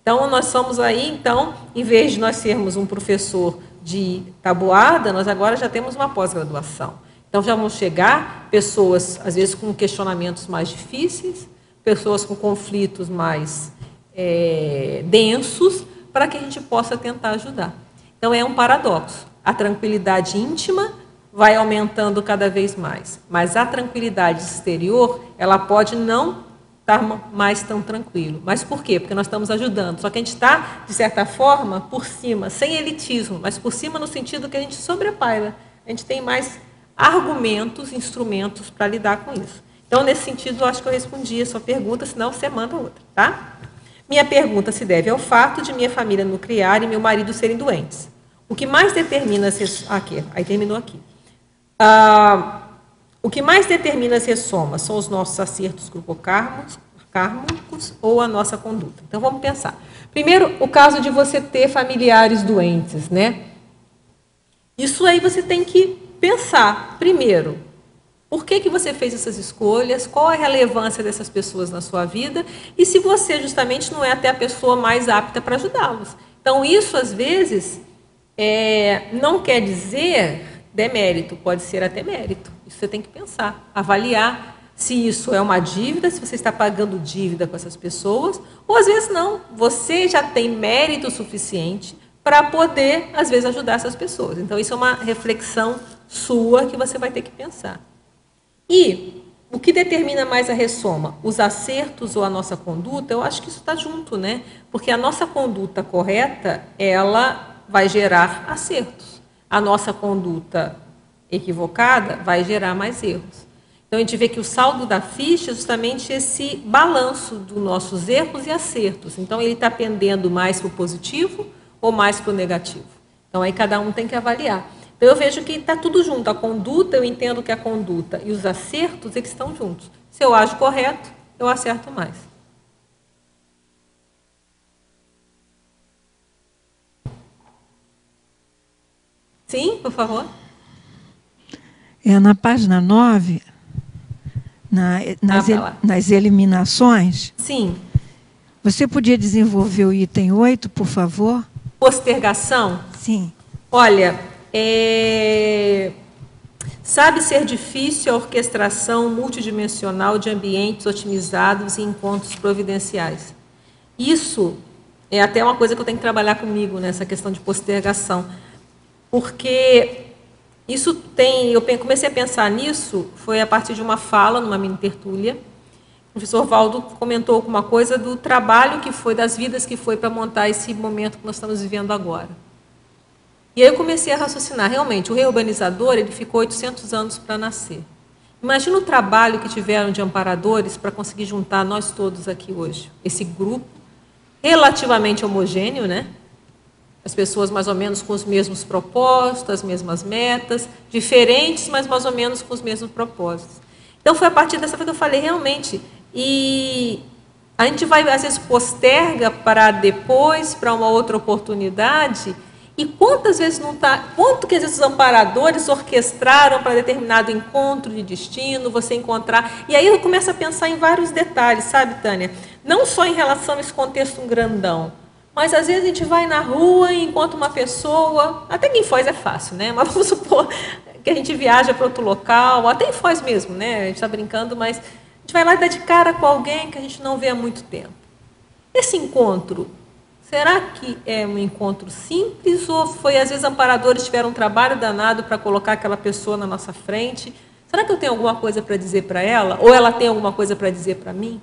Então, nós somos aí, então, em vez de nós sermos um professor de tabuada, nós agora já temos uma pós-graduação. Então, já vão chegar pessoas, às vezes, com questionamentos mais difíceis, pessoas com conflitos mais é, densos, para que a gente possa tentar ajudar. Então, é um paradoxo. A tranquilidade íntima vai aumentando cada vez mais, mas a tranquilidade exterior, ela pode não estar mais tão tranquilo. Mas por quê? Porque nós estamos ajudando. Só que a gente está, de certa forma, por cima, sem elitismo, mas por cima no sentido que a gente sobrepaira. A gente tem mais argumentos, instrumentos para lidar com isso. Então, nesse sentido, eu acho que eu respondi a sua pergunta, senão você manda outra, tá? Minha pergunta se deve ao fato de minha família nuclear e meu marido serem doentes. O que mais determina se... Aqui, aí terminou aqui. Ah, o que mais determina se soma são os nossos acertos grupocármicos ou a nossa conduta. Então, vamos pensar. Primeiro, o caso de você ter familiares doentes, né? Isso aí você tem que pensar, primeiro, por que que você fez essas escolhas, qual a relevância dessas pessoas na sua vida e se você justamente não é até a pessoa mais apta para ajudá-los. Então, isso às vezes é, não quer dizer demérito, pode ser até mérito. Isso você tem que pensar, avaliar se isso é uma dívida, se você está pagando dívida com essas pessoas, ou às vezes não, você já tem mérito suficiente para poder, às vezes, ajudar essas pessoas. Então, isso é uma reflexão sua que você vai ter que pensar. E o que determina mais a ressoma? Os acertos ou a nossa conduta? Eu acho que isso está junto, né? Porque a nossa conduta correta, ela vai gerar acertos. A nossa conduta equivocada vai gerar mais erros. Então, a gente vê que o saldo da ficha é justamente esse balanço dos nossos erros e acertos. Então, ele está pendendo mais para o positivo ou mais para o negativo. Então, aí cada um tem que avaliar. Então, eu vejo que está tudo junto. A conduta, eu entendo que a conduta e os acertos, eles estão juntos. Se eu ajo correto, eu acerto mais. Sim, por favor. É, na página nove, na, nas, Ah, el, nas eliminações. Sim. Você podia desenvolver o item oito, por favor? Postergação? Sim. Olha, é... sabe ser difícil a orquestração multidimensional de ambientes otimizados e encontros providenciais. Isso é até uma coisa que eu tenho que trabalhar comigo nessa questão de postergação. Porque isso tem, eu comecei a pensar nisso, foi a partir de uma fala numa mini tertúlia. O professor Valdo comentou alguma coisa do trabalho que foi, das vidas que foi para montar esse momento que nós estamos vivendo agora. E aí eu comecei a raciocinar, realmente, o reurbanizador, ele ficou oitocentos anos para nascer. Imagina o trabalho que tiveram de amparadores para conseguir juntar nós todos aqui hoje. Esse grupo relativamente homogêneo, né? As pessoas mais ou menos com os mesmos propósitos, as mesmas metas, diferentes, mas mais ou menos com os mesmos propósitos. Então, foi a partir dessa que eu falei, realmente, e a gente vai, às vezes, posterga para depois, para uma outra oportunidade, e quantas vezes não está, quanto que às vezes os amparadores orquestraram para determinado encontro de destino, você encontrar, e aí eu começo a pensar em vários detalhes, sabe, Tânia? Não só em relação a esse contexto grandão, mas às vezes a gente vai na rua e encontra uma pessoa, até em Foz é fácil, né? Mas vamos supor que a gente viaja para outro local, até em Foz mesmo, né? A gente está brincando, mas a gente vai lá e dá de cara com alguém que a gente não vê há muito tempo. Esse encontro, será que é um encontro simples ou foi, às vezes, amparadores tiveram um trabalho danado para colocar aquela pessoa na nossa frente? Será que eu tenho alguma coisa para dizer para ela? Ou ela tem alguma coisa para dizer para mim?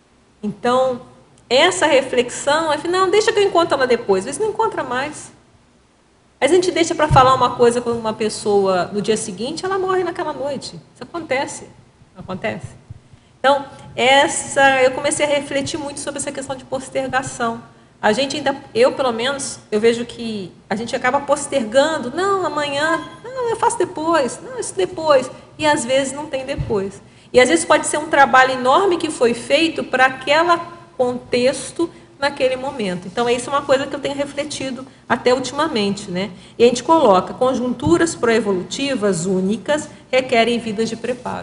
Então, essa reflexão, é, não, deixa que eu encontro ela depois, às vezes não encontra mais. Às vezes a gente deixa para falar uma coisa com uma pessoa no dia seguinte, ela morre naquela noite. Isso acontece. Acontece. Então, essa, eu comecei a refletir muito sobre essa questão de postergação. A gente ainda, eu pelo menos, eu vejo que a gente acaba postergando, não, amanhã, não, eu faço depois, não, isso depois. E às vezes não tem depois. E às vezes pode ser um trabalho enorme que foi feito para aquela contexto naquele momento. Então, isso é uma coisa que eu tenho refletido até ultimamente, né? E a gente coloca, conjunturas proevolutivas únicas requerem vidas de preparo.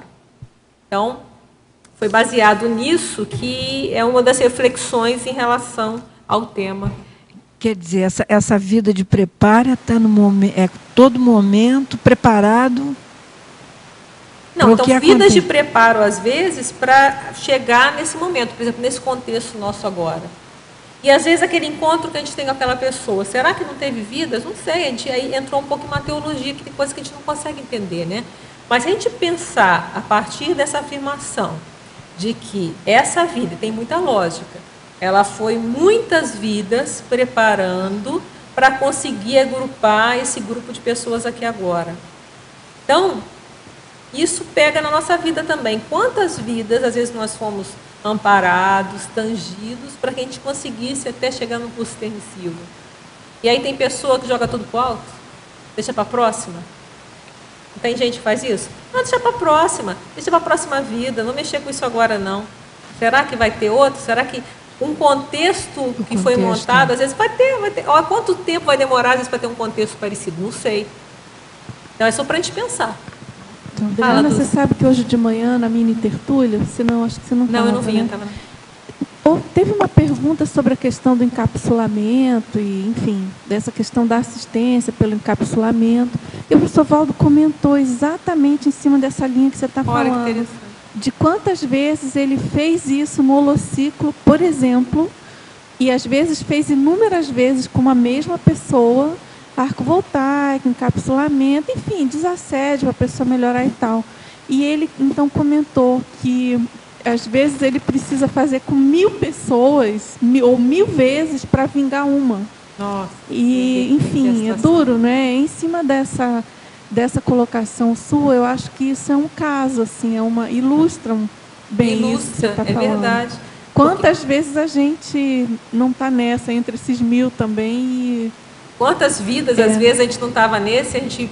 Então, foi baseado nisso que é uma das reflexões em relação ao tema. Quer dizer, essa, essa vida de preparo está no momento, é todo momento preparado. Não, então vidas de preparo, às vezes, para chegar nesse momento, por exemplo, nesse contexto nosso agora. E, às vezes, aquele encontro que a gente tem com aquela pessoa, será que não teve vidas? Não sei, a gente aí entrou um pouco em uma teologia, que tem coisa que a gente não consegue entender, né? Mas se a gente pensar, a partir dessa afirmação, de que essa vida tem muita lógica, ela foi muitas vidas preparando para conseguir agrupar esse grupo de pessoas aqui agora. Então, isso pega na nossa vida também. Quantas vidas, às vezes, nós fomos amparados, tangidos, para que a gente conseguisse até chegar no curso permissivo. E aí tem pessoa que joga tudo para o alto, deixa para a próxima. Não tem gente que faz isso? Não, deixa para a próxima, deixa para a próxima vida, não mexer com isso agora não. Será que vai ter outro? Será que um contexto o que contexto. foi montado, às vezes vai ter, vai ter. Ó, quanto tempo vai demorar, às vezes, para ter um contexto parecido? Não sei. Então é só para a gente pensar. Então, Adriana, você sabe que hoje de manhã, na mini tertúlia, senão acho que você não estava. Não, eu não vi, né? eu estava. Teve uma pergunta sobre a questão do encapsulamento, e, enfim, dessa questão da assistência pelo encapsulamento. E o professor Valdo comentou exatamente em cima dessa linha que você está falando. Olha, que interessante. De quantas vezes ele fez isso no holociclo, por exemplo, e às vezes fez inúmeras vezes com uma mesma pessoa, arco voltaico, encapsulamento, enfim, desassédio para a pessoa melhorar e tal. E ele, então, comentou que às vezes ele precisa fazer com mil pessoas, mil, ou mil vezes, para vingar uma. Nossa. E, enfim, é duro, né? Em cima dessa, dessa colocação sua, eu acho que isso é um caso, assim, é uma, ilustram bem Ilustra, isso que você está é falando. verdade. Quantas Porque... vezes a gente não está nessa, entre esses mil também? E... Quantas vidas, é. às vezes, a gente não estava nesse, a gente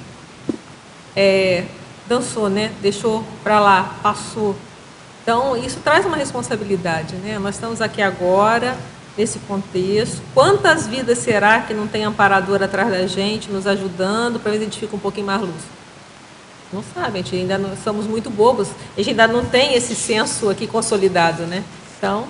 é, dançou, né? Deixou para lá, passou. Então, isso traz uma responsabilidade, né? Nós estamos aqui agora, nesse contexto. Quantas vidas será que não tem amparador atrás da gente, nos ajudando, para ver se a gente fica um pouquinho mais lúcido? Não sabe, a gente ainda não, somos muito bobos, a gente ainda não tem esse senso aqui consolidado, né? Então...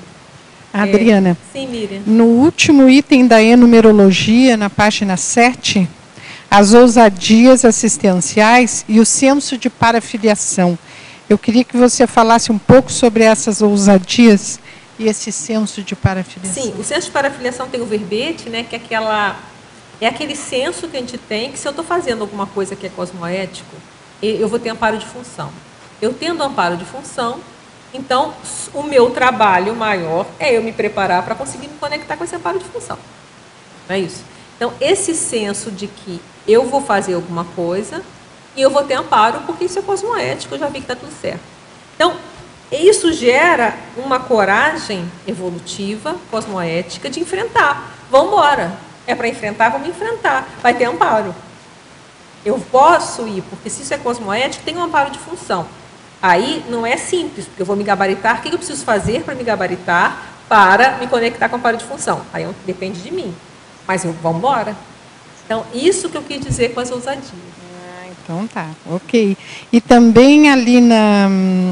Adriana, é... Sim, Miriam. No último item da enumerologia, na página sete, as ousadias assistenciais e o senso de parafiliação. Eu queria que você falasse um pouco sobre essas ousadias e esse senso de parafiliação. Sim, o senso de parafiliação tem o verbete, né, que é, aquela, é aquele senso que a gente tem que se eu estou fazendo alguma coisa que é cosmoético, eu vou ter amparo de função. Eu tendo amparo de função, então o meu trabalho maior é eu me preparar para conseguir me conectar com esse amparo de função. Não é isso? Então, esse senso de que eu vou fazer alguma coisa e eu vou ter amparo, porque isso é cosmoético, eu já vi que está tudo certo. Então, isso gera uma coragem evolutiva, cosmoética, de enfrentar. Vamos embora. É para enfrentar, vamos enfrentar. Vai ter amparo. Eu posso ir, porque se isso é cosmoético, tem um amparo de função. Aí não é simples, porque eu vou me gabaritar. O que eu preciso fazer para me gabaritar para me conectar com o amparo de função? Aí eu, depende de mim. Mas eu, vamos embora. Então, isso que eu quis dizer com as ousadias. Então tá, ok. E também ali na,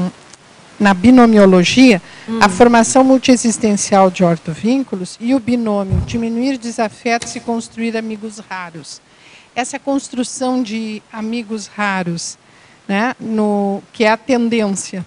na binomiologia, hum. a formação multiexistencial de ortovínculos e o binômio diminuir desafetos e construir amigos raros. Essa construção de amigos raros, né, no, que é a tendência,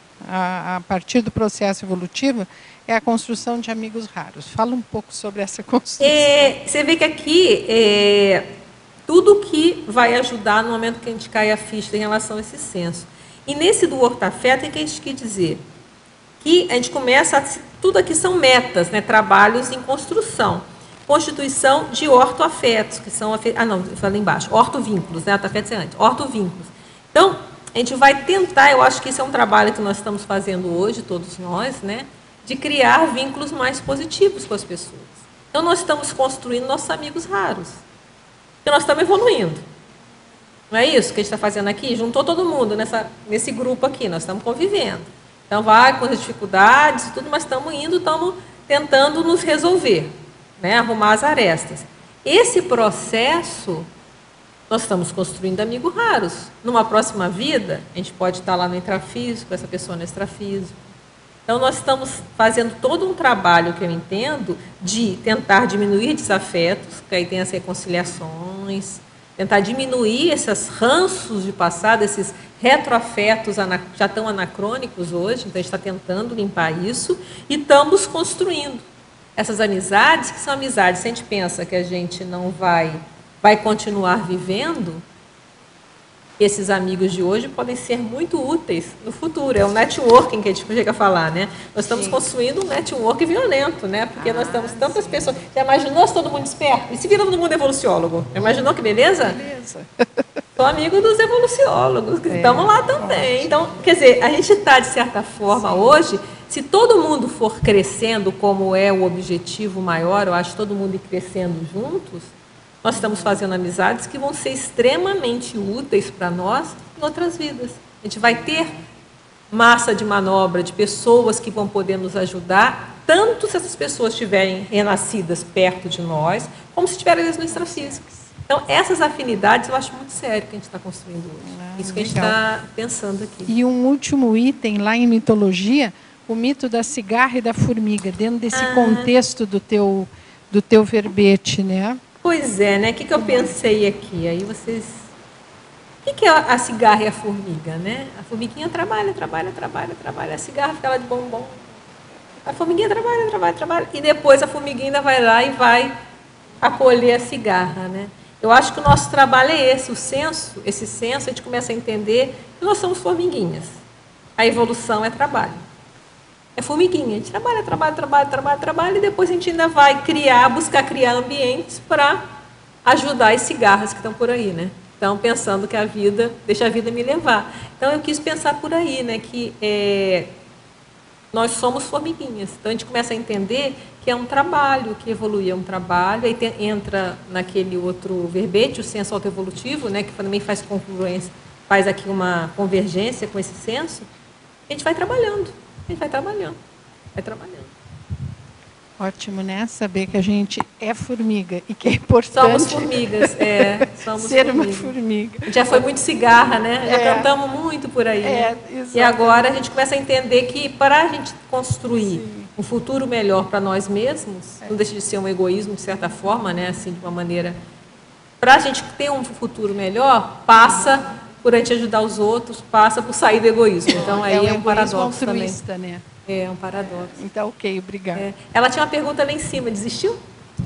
a, a partir do processo evolutivo, é a construção de amigos raros. Fala um pouco sobre essa construção. É, você vê que aqui... É... Tudo que vai ajudar no momento que a gente cai a ficha em relação a esse senso. E nesse do ortafeto, o que a gente quer dizer? Que a gente começa, a, tudo aqui são metas, né? Trabalhos em construção. Constituição de ortoafetos, que são, ah não, eu falei embaixo, ortovínculos, né? Ortafetos é antes, ortovínculos. Então, a gente vai tentar, eu acho que esse é um trabalho que nós estamos fazendo hoje, todos nós, né? De criar vínculos mais positivos com as pessoas. Então, nós estamos construindo nossos amigos raros. Porque nós estamos evoluindo. Não é isso que a gente está fazendo aqui? Juntou todo mundo nessa, nesse grupo aqui, nós estamos convivendo. Então, vai com as dificuldades e tudo, mas estamos indo, estamos tentando nos resolver, né? Arrumar as arestas. Esse processo, nós estamos construindo amigos raros. Numa próxima vida, a gente pode estar lá no intrafísico, essa pessoa no extrafísico. Então, nós estamos fazendo todo um trabalho, que eu entendo, de tentar diminuir desafetos, que aí tem as reconciliações, tentar diminuir esses ranços de passado, esses retroafetos já estão anacrônicos hoje, então a gente está tentando limpar isso, e estamos construindo essas amizades, que são amizades, se a gente pensa que a gente não vai, vai continuar vivendo, esses amigos de hoje podem ser muito úteis no futuro. É o networking que a gente chega a falar, né? Nós estamos sim. construindo um network violento, né? Porque ah, nós temos tantas sim. pessoas. Já imaginou se todo mundo esperto? E se vira todo mundo evoluciólogo? Já imaginou que beleza? Beleza. Sou amigo dos evoluciólogos, que é, estamos lá também. Ótimo. Então, quer dizer, a gente está, de certa forma, sim. hoje, se todo mundo for crescendo como é o objetivo maior, eu acho todo mundo ir crescendo juntos, nós estamos fazendo amizades que vão ser extremamente úteis para nós em outras vidas. A gente vai ter massa de manobra de pessoas que vão poder nos ajudar, tanto se essas pessoas estiverem renascidas perto de nós, como se estiverem no extrafísico. Então, essas afinidades eu acho muito sério que a gente está construindo hoje. Ah, Isso que legal. A gente está pensando aqui. E um último item lá em mitologia, o mito da cigarra e da formiga, dentro desse ah. contexto do teu, do teu verbete, né? Pois é, né? O que, que eu pensei aqui? Aí vocês... O que, que é a cigarra e a formiga, né? A formiguinha trabalha, trabalha, trabalha, trabalha. A cigarra fica lá de bombom. A formiguinha trabalha, trabalha, trabalha. E depois a formiguinha ainda vai lá e vai acolher a cigarra, né? Eu acho que o nosso trabalho é esse, o senso, esse senso, a gente começa a entender que nós somos formiguinhas. A evolução é trabalho. É formiguinha, a gente trabalha, trabalha, trabalha, trabalha, trabalha, e depois a gente ainda vai criar, buscar criar ambientes para ajudar as cigarras que estão por aí, né? Então, pensando que a vida, deixa a vida me levar. Então, eu quis pensar por aí, né? Que é, nós somos formiguinhas. Então, a gente começa a entender que é um trabalho, que evoluir é um trabalho, aí tem, entra naquele outro verbete, o senso autoevolutivo, né? Que também faz congruência, faz aqui uma convergência com esse senso, a gente vai trabalhando. A gente vai trabalhando, vai trabalhando. Ótimo, né? Saber que a gente é formiga e que é importante. Somos formigas, é. Somos ser formiga. uma formiga. A gente já foi muito cigarra, né? Já é. cantamos muito por aí. É, né? E agora a gente começa a entender que para a gente construir Sim. um futuro melhor para nós mesmos, é. não deixa de ser um egoísmo, de certa forma, né? Assim, de uma maneira... Para a gente ter um futuro melhor, passa... por a gente ajudar os outros, passa por sair do egoísmo. Então, aí é, é um paradoxo também. Né? É um paradoxo. Então, ok, obrigada. É. Ela tinha uma pergunta lá em cima, desistiu?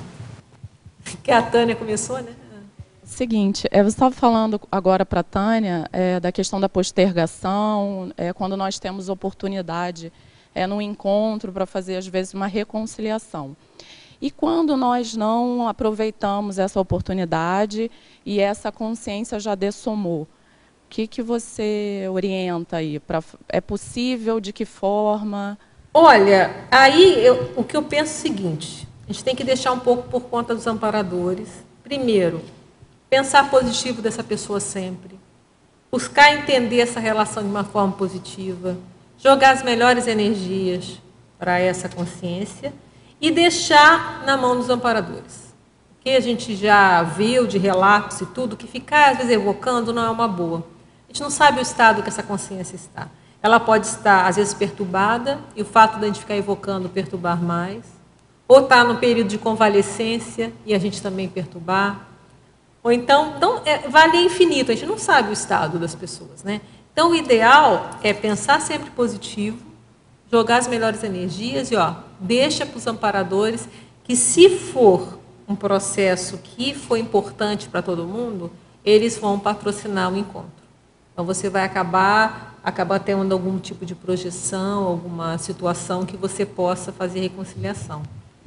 Que a Tânia começou, né? Seguinte, você estava falando agora para a Tânia é, da questão da postergação, é, quando nós temos oportunidade é, num encontro para fazer, às vezes, uma reconciliação. E quando nós não aproveitamos essa oportunidade e essa consciência já dessomou, o que, que você orienta aí? Pra, é possível? De que forma? Olha, aí eu, o que eu penso é o seguinte, a gente tem que deixar um pouco por conta dos amparadores. Primeiro, pensar positivo dessa pessoa sempre. Buscar entender essa relação de uma forma positiva. Jogar as melhores energias para essa consciência e deixar na mão dos amparadores. O que a gente já viu de relatos e tudo, que ficar, às vezes, evocando não é uma boa. A gente não sabe o estado que essa consciência está. Ela pode estar, às vezes, perturbada, e o fato de a gente ficar evocando perturbar mais. Ou estar no período de convalescência, e a gente também perturbar. Ou então, então é, vale infinito, a gente não sabe o estado das pessoas, né? Então, o ideal é pensar sempre positivo, jogar as melhores energias e, ó, deixa para os amparadores que, se for um processo que foi importante para todo mundo, eles vão patrocinar o encontro. Então, você vai acabar, acabar tendo algum tipo de projeção, alguma situação que você possa fazer reconciliação.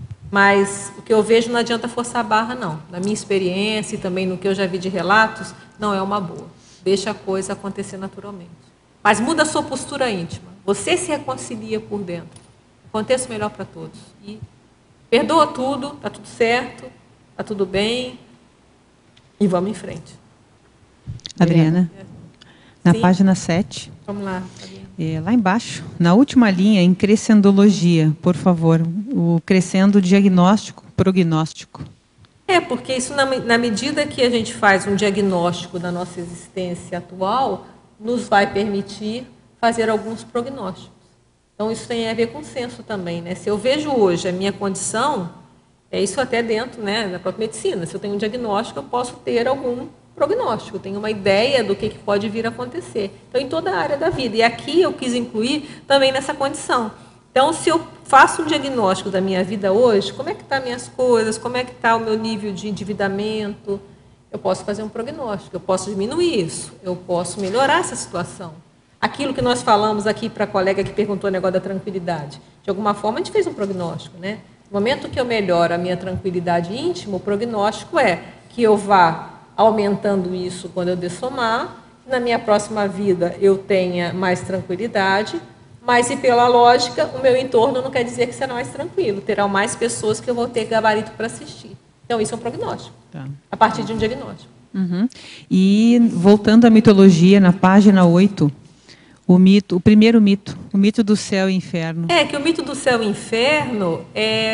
Mas o que eu vejo não adianta forçar a barra, não. Na minha experiência e também no que eu já vi de relatos, não é uma boa. Deixa a coisa acontecer naturalmente. Mas muda a sua postura íntima. Você se reconcilia por dentro. Aconteça o melhor para todos. E perdoa tudo, está tudo certo, está tudo bem, e vamos em frente. Adriana, é. na Sim. página sete. Vamos lá, é, lá embaixo, na última linha, em crescendologia, por favor, o crescendo diagnóstico, prognóstico. É, porque isso, na, na medida que a gente faz um diagnóstico da nossa existência atual, nos vai permitir fazer alguns prognósticos. Então, isso tem a ver com o senso também, né? Se eu vejo hoje a minha condição, é isso até dentro, né, da própria medicina. Se eu tenho um diagnóstico, eu posso ter algum prognóstico, eu tenho uma ideia do que, que pode vir a acontecer. Então, em toda a área da vida. E aqui eu quis incluir também nessa condição. Então, se eu faço um diagnóstico da minha vida hoje, como é que estão as minhas coisas, como é que está o meu nível de endividamento, eu posso fazer um prognóstico, eu posso diminuir isso, eu posso melhorar essa situação. Aquilo que nós falamos aqui para a colega que perguntou o negócio da tranquilidade, de alguma forma a gente fez um prognóstico, né? No momento que eu melhoro a minha tranquilidade íntima, o prognóstico é que eu vá aumentando isso quando eu dessomar, na minha próxima vida eu tenha mais tranquilidade, mas e pela lógica, o meu entorno não quer dizer que será mais tranquilo, terão mais pessoas que eu vou ter gabarito para assistir. Então, isso é um prognóstico, tá, a partir de um diagnóstico. Uhum. E, voltando à mitologia, na página oito, o mito, o primeiro mito, o mito do céu e inferno. É, que o mito do céu e inferno,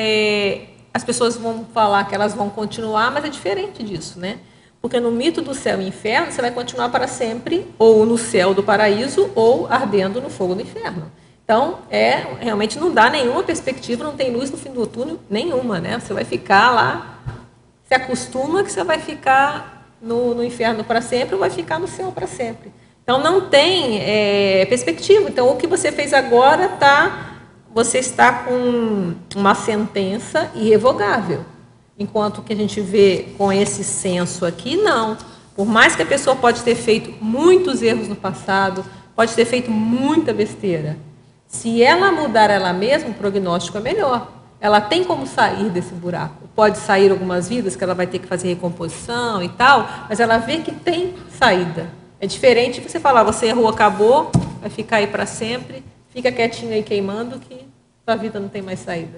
é, as pessoas vão falar que elas vão continuar, mas é diferente disso, né? Porque no mito do céu e inferno, você vai continuar para sempre, ou no céu do paraíso, ou ardendo no fogo do inferno. Então, é, realmente não dá nenhuma perspectiva, não tem luz no fim do túnel nenhuma, né? Você vai ficar lá, se acostuma que você vai ficar no, no inferno para sempre, ou vai ficar no céu para sempre. Então, não tem é, perspectiva. Então, o que você fez agora, tá, você está com uma sentença irrevogável. Enquanto o que a gente vê com esse senso aqui, não. Por mais que a pessoa pode ter feito muitos erros no passado, pode ter feito muita besteira. Se ela mudar ela mesma, o prognóstico é melhor. Ela tem como sair desse buraco. Pode sair algumas vidas, que ela vai ter que fazer recomposição e tal, mas ela vê que tem saída. É diferente você falar, você errou, acabou, vai ficar aí para sempre, fica quietinho aí queimando, que sua vida não tem mais saída.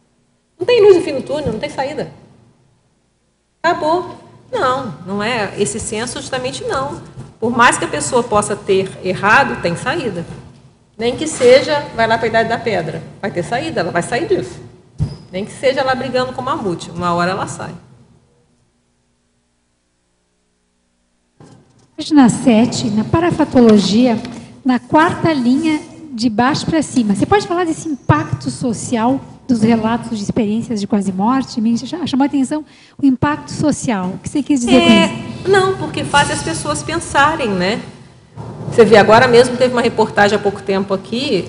Não tem luz no fim do túnel, não tem saída. Acabou. Não, não é esse senso, justamente não. Por mais que a pessoa possa ter errado, tem saída. Nem que seja, vai lá para a Idade da Pedra, vai ter saída, ela vai sair disso. Nem que seja ela brigando com o mamute, uma hora ela sai. Página sete, na parafatologia, na quarta linha de baixo para cima. Você pode falar desse impacto social dos relatos de experiências de quase morte? Me chamou a atenção o impacto social. O que você quis dizer é, com isso? Não, porque faz as pessoas pensarem, né? Você vê, agora mesmo teve uma reportagem há pouco tempo aqui,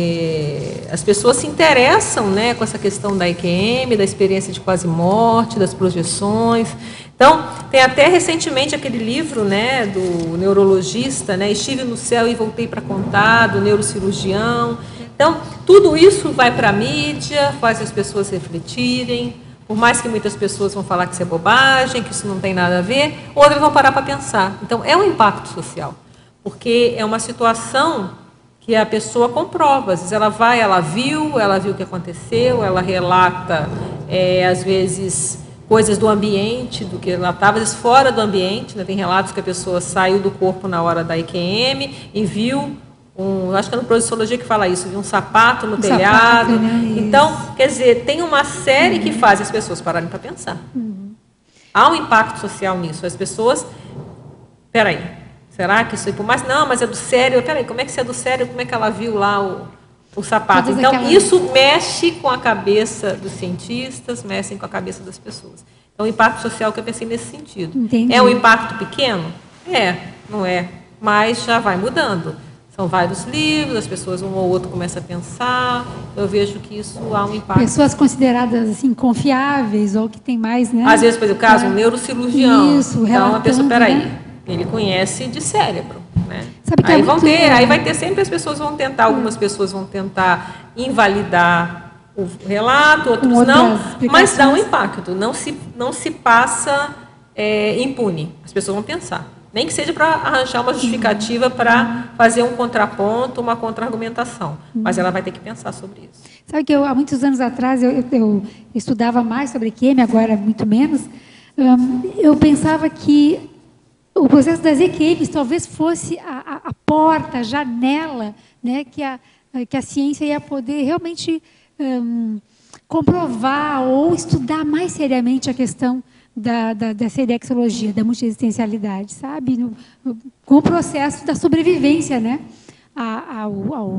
é, as pessoas se interessam, né, com essa questão da I Q M, da experiência de quase morte, das projeções. Então, tem até recentemente aquele livro, né, do neurologista, né, Estive no Céu e Voltei para Contar, do neurocirurgião. Então, tudo isso vai para a mídia, faz as pessoas refletirem, por mais que muitas pessoas vão falar que isso é bobagem, que isso não tem nada a ver, outras vão parar para pensar. Então, é um impacto social, porque é uma situação que a pessoa comprova. Às vezes ela vai, ela viu, ela viu o que aconteceu, ela relata, é, às vezes, coisas do ambiente, do que ela estava, às vezes fora do ambiente, né? Tem relatos que a pessoa saiu do corpo na hora da I Q M e viu, um, acho que é no Projeciologia que fala isso, viu um sapato no um telhado. Sapato, né? Então, quer dizer, tem uma série uhum. que faz as pessoas pararem para pensar. Uhum. Há um impacto social nisso. As pessoas, peraí, será que isso é por mais? Não, mas é do cérebro. Peraí, como é que isso é do cérebro? Como é que ela viu lá o, o sapato? Então, aquela... isso mexe com a cabeça dos cientistas, mexe com a cabeça das pessoas. Então, o impacto social que eu pensei nesse sentido. Entendi. É um impacto pequeno? É, não é. Mas já vai mudando. São vários livros, as pessoas, um ou outro, começam a pensar. Eu vejo que isso há um impacto. Pessoas consideradas assim, confiáveis, ou que tem mais, né? Às vezes, por exemplo, o caso, um neurocirurgião. Isso, então, a pessoa, peraí, né? Ele conhece de cérebro, né? Sabe que aí, é vão muito... ter, aí vai ter sempre, as pessoas vão tentar, algumas pessoas vão tentar invalidar o relato, outros não, mas dá um impacto, não se, não se passa é, impune, as pessoas vão pensar. Nem que seja para arranjar uma justificativa para fazer um contraponto, uma contra-argumentação, mas ela vai ter que pensar sobre isso. Sabe que eu, há muitos anos atrás, eu, eu, eu estudava mais sobre I Q M, agora muito menos, hum, eu pensava que o processo das E Q Ms talvez fosse a, a, a porta, a janela, né, que, a, que a ciência ia poder realmente hum, comprovar ou estudar mais seriamente a questão da, da, da serexologia, da multiexistencialidade, sabe? No, no, com o processo da sobrevivência, né? A, ao, ao,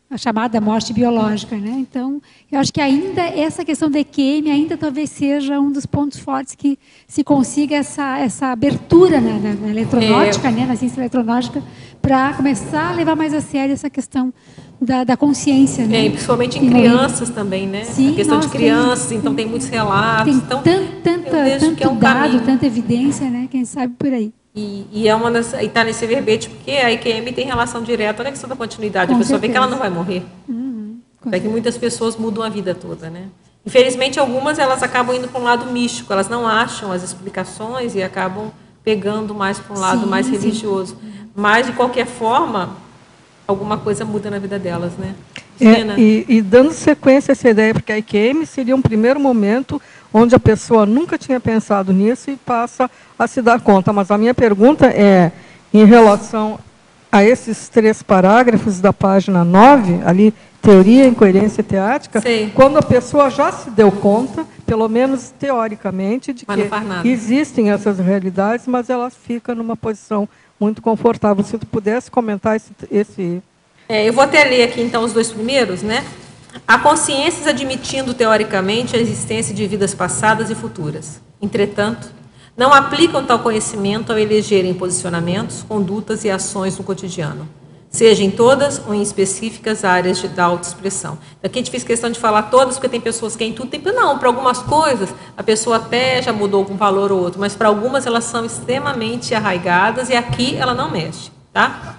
a chamada morte biológica, né? Então, eu acho que ainda essa questão da E Q M ainda talvez seja um dos pontos fortes que se consiga essa, essa abertura na, na, na eletronáutica, é. né? Na ciência eletronáutica, para começar a levar mais a sério essa questão da, da consciência, né? É, principalmente em crianças também, né? Sim, a questão nossa, de crianças, tem, então tem muitos relatos. Tem então, tant, tanta, tanto que é um dado, caminho. tanta evidência, né? Quem sabe por aí. E, e é uma das, e está nesse verbete porque a E Q M tem relação direta na questão da continuidade. Com a pessoa certeza. vê que ela não vai morrer. Uhum, é que muitas pessoas mudam a vida toda, né? Infelizmente, algumas elas acabam indo para um lado místico, elas não acham as explicações e acabam pegando mais para um lado sim, mais sim. religioso. Mas, de qualquer forma, alguma coisa muda na vida delas, né? É, e, e dando sequência a essa ideia, porque a E Q M seria um primeiro momento onde a pessoa nunca tinha pensado nisso e passa a se dar conta. Mas a minha pergunta é, em relação a esses três parágrafos da página nove, ali, teoria, incoerência e teática, Sim. quando a pessoa já se deu conta, pelo menos teoricamente, de mas que não faz nada. existem essas realidades, mas ela fica numa posição muito confortável. Se tu pudesse comentar esse... esse... É, eu vou até ler aqui, então, os dois primeiros, né? Há consciências admitindo, teoricamente, a existência de vidas passadas e futuras. Entretanto, não aplicam tal conhecimento ao elegerem posicionamentos, condutas e ações no cotidiano, seja em todas ou em específicas áreas de, da autoexpressão. Aqui a gente fez questão de falar todas, porque tem pessoas que em tudo tem... Não, para algumas coisas, a pessoa até já mudou algum valor ou outro, mas para algumas elas são extremamente arraigadas e aqui ela não mexe, tá?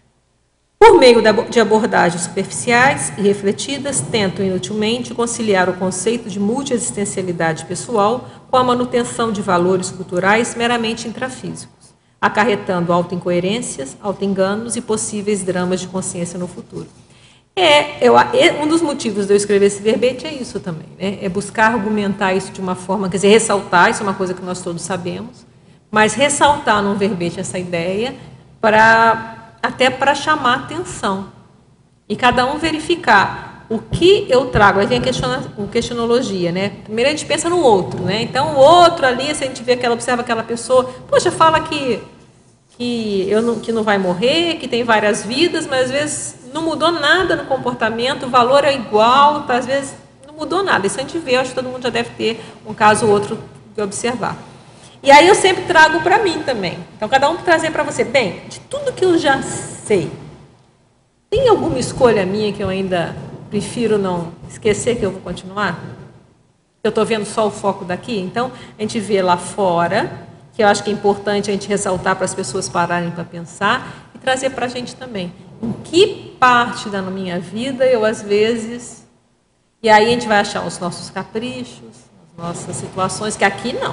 Por meio de abordagens superficiais e refletidas, tentam inutilmente conciliar o conceito de multiexistencialidade pessoal com a manutenção de valores culturais meramente intrafísicos, acarretando autoincoerências, autoenganos e possíveis dramas de consciência no futuro. É, eu, um dos motivos de eu escrever esse verbete é isso também, né? É buscar argumentar isso de uma forma, quer dizer, ressaltar, isso é uma coisa que nós todos sabemos, mas ressaltar num verbete essa ideia para... até para chamar atenção. E cada um verificar o que eu trago. Aí vem a questiona, questionologia, né? Primeiro a gente pensa no outro, né? Então o outro ali, se a gente vê que ela observa aquela pessoa, poxa, fala que, que, eu não, que não vai morrer, que tem várias vidas, mas às vezes não mudou nada no comportamento, o valor é igual, tá? Às vezes não mudou nada. Isso a gente vê, acho que todo mundo já deve ter um caso ou outro de observar. E aí eu sempre trago para mim também. Então, cada um trazer para você. Bem, de tudo que eu já sei, tem alguma escolha minha que eu ainda prefiro não esquecer que eu vou continuar? Eu estou vendo só o foco daqui? Então, a gente vê lá fora, que eu acho que é importante a gente ressaltar para as pessoas pararem para pensar e trazer para a gente também. Em que parte da minha vida eu, às vezes... E aí a gente vai achar os nossos caprichos, as nossas situações, que aqui não.